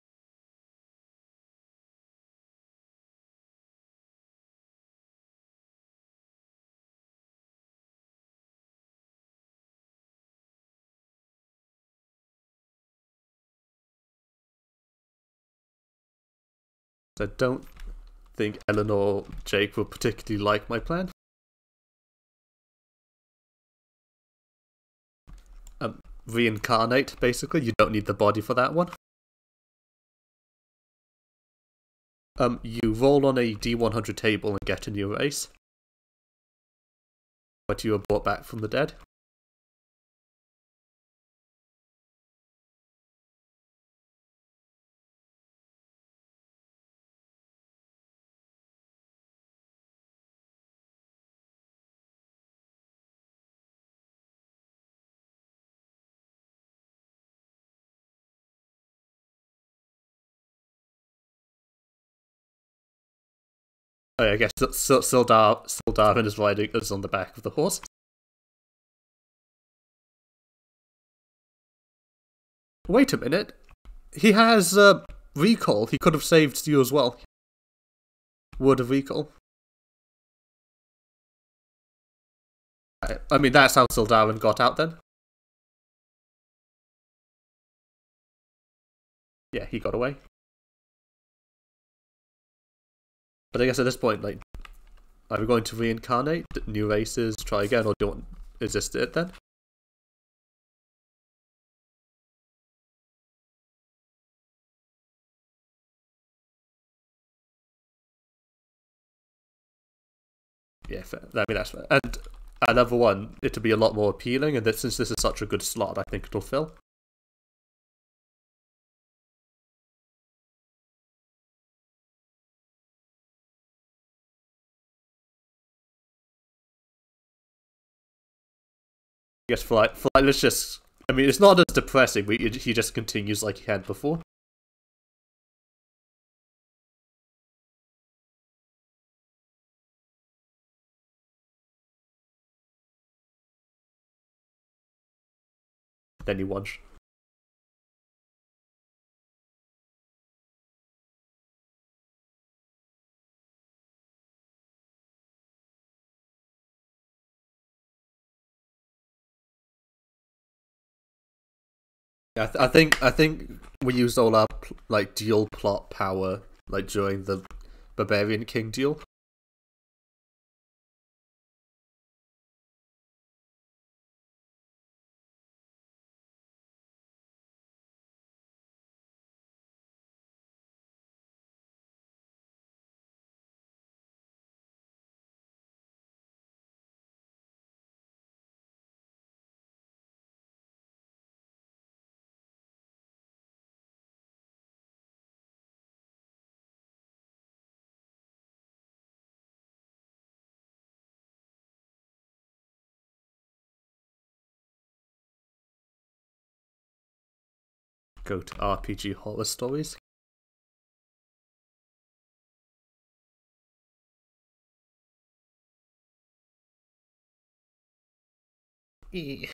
I don't think Eleanor or Jake will particularly like my plan. Um, reincarnate, basically. You don't need the body for that one. Um, you roll on a D one hundred table and get a new race. But you were brought back from the dead. Oh yeah, I guess Sildar Sildarvin is riding is on the back of the horse. Wait a minute. He has uh, recall. He could have saved you as well. Word of recall. I, I mean, that's how Sildarin got out then. Yeah, he got away. But I guess at this point, like, are we going to reincarnate new races, try again, or do you want, is this it then? Yeah, fair. I mean, that's fair. And at level one, it'll be a lot more appealing, and that since this is such a good slot, I think it'll fill. I guess for like, for like, let's just. I mean, it's not as depressing, but he just continues like he had before. Then he won. I, th- I think I think we used all our like dual plot power like during the Barbarian King duel. Go to R P G horror stories. E.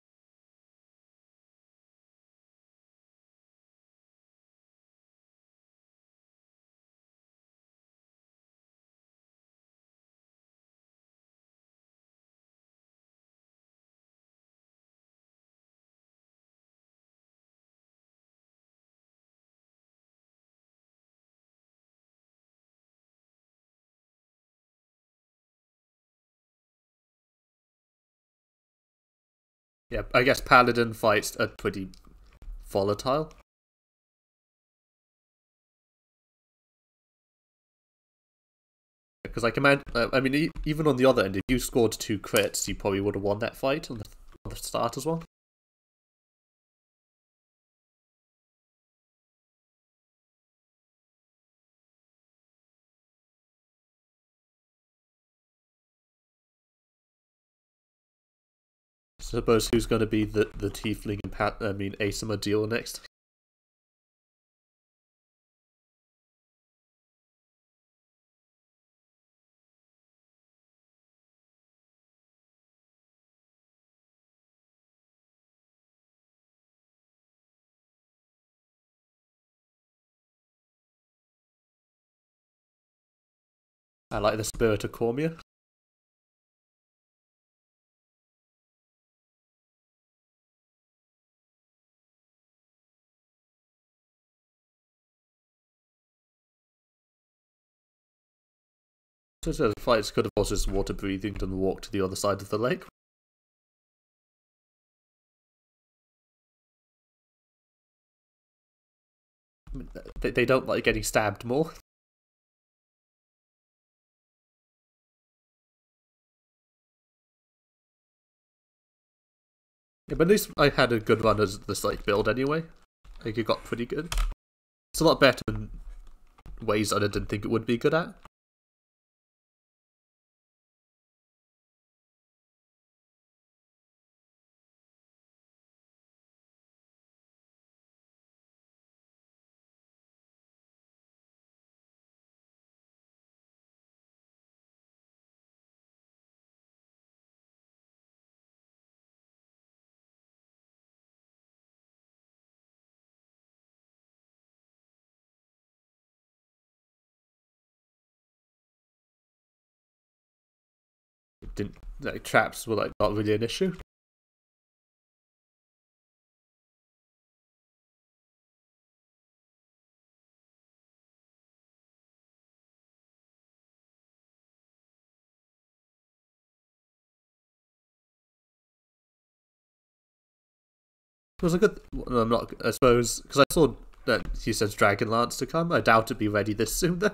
Yeah, I guess Paladin fights are pretty volatile. Because I command, uh, I mean, e- even on the other end, if you scored two crits, you probably would have won that fight on the, on the start as well. I suppose who's going to be the the tiefling and Pat? I mean, Asima duel next. I like the spirit of Cormia. So the fights could have also just water breathing and walk to the other side of the lake. I mean, they, they don't like getting stabbed more. Yeah, but at least I had a good run as this like build anyway. I think it got pretty good. It's a lot better in ways I didn't think it would be good at. didn't like traps were like not really an issue. It was a good. No, I'm not. I suppose because I saw that he says Dragonlance to come. I doubt it'd be ready this soon. Then.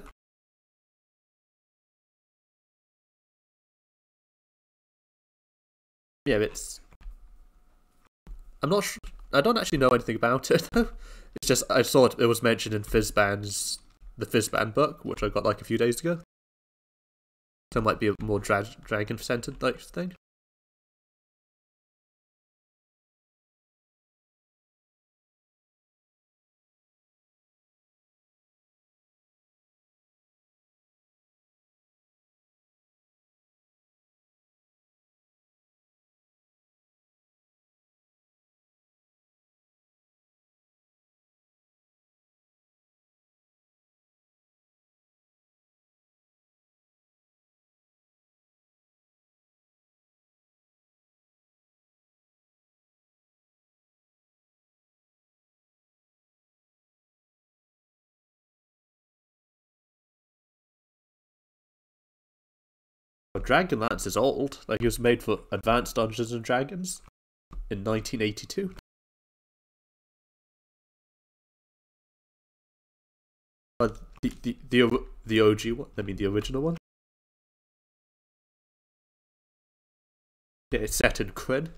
Yeah, it's. I'm not. Sh- I don't actually know anything about it. It's just I saw it. It was mentioned in Fizzban's the Fizzban book, which I got like a few days ago. So it might be a more dra- dragon-centered like thing. But Dragonlance is old. Like it was made for Advanced Dungeons and Dragons in nineteen eighty-two. Uh, the, the the the O G one. I mean the original one. Yeah, it's set in Kryn.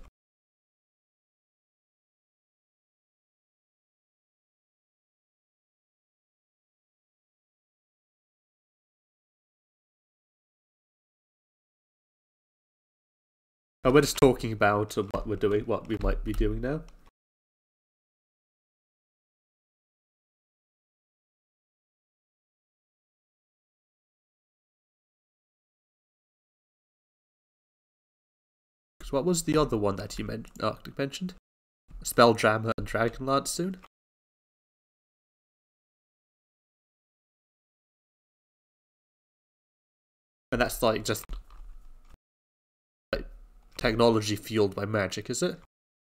And we're just talking about uh, what we're doing, what we might be doing now. Because what was the other one that you men- uh, mentioned? Spelljammer and Dragonlance soon? And that's like just like technology fueled by magic, is it?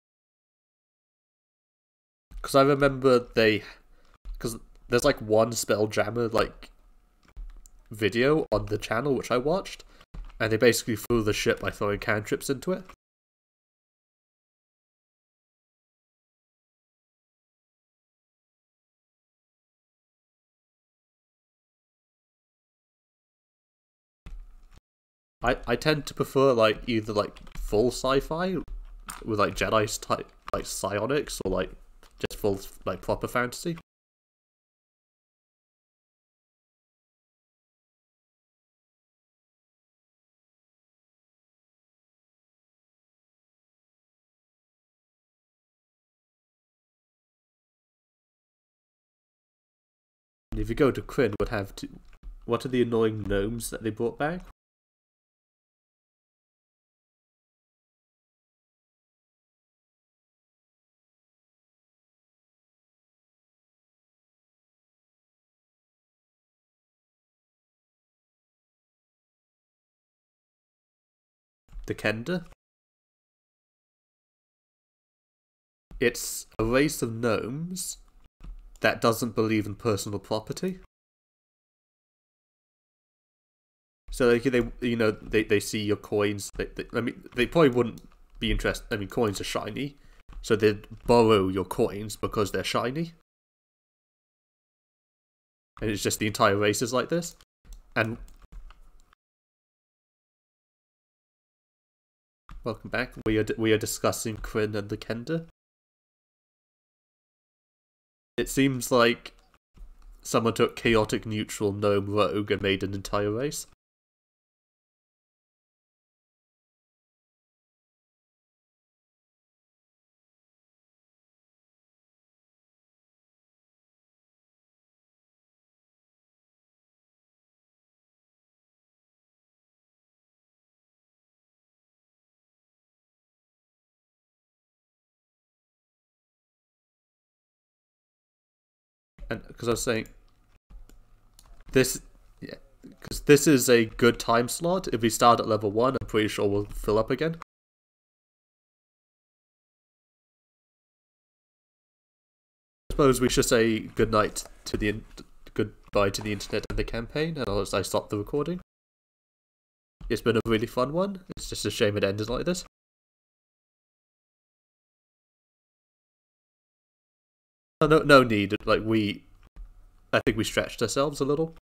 Because I remember they, because there's like one Spelljammer like video on the channel which I watched, and they basically flew the ship by throwing cantrips into it. I, I tend to prefer like either like full sci-fi with like Jedi type like psionics or like just full like proper fantasy. And if you go to Kryn, would have to. What are the annoying gnomes that they brought back? The Kenda. It's a race of gnomes that doesn't believe in personal property. So like they, you know, they, they see your coins. They, they, I mean, they probably wouldn't be interested. I mean, coins are shiny, so they'd borrow your coins because they're shiny. And it's just the entire race is like this. And welcome back. We are we are discussing Kryn and the Kenda. It seems like someone took chaotic neutral gnome rogue and made an entire race. And because I was saying this, yeah, because this is a good time slot. If we start at level one, I'm pretty sure will fill up again. I suppose we should say goodnight to the goodbye to the internet and the campaign, and I'll I stop the recording. It's been a really fun one. It's just a shame it ended like this. No, no, no need. Like we, I think we stretched ourselves a little.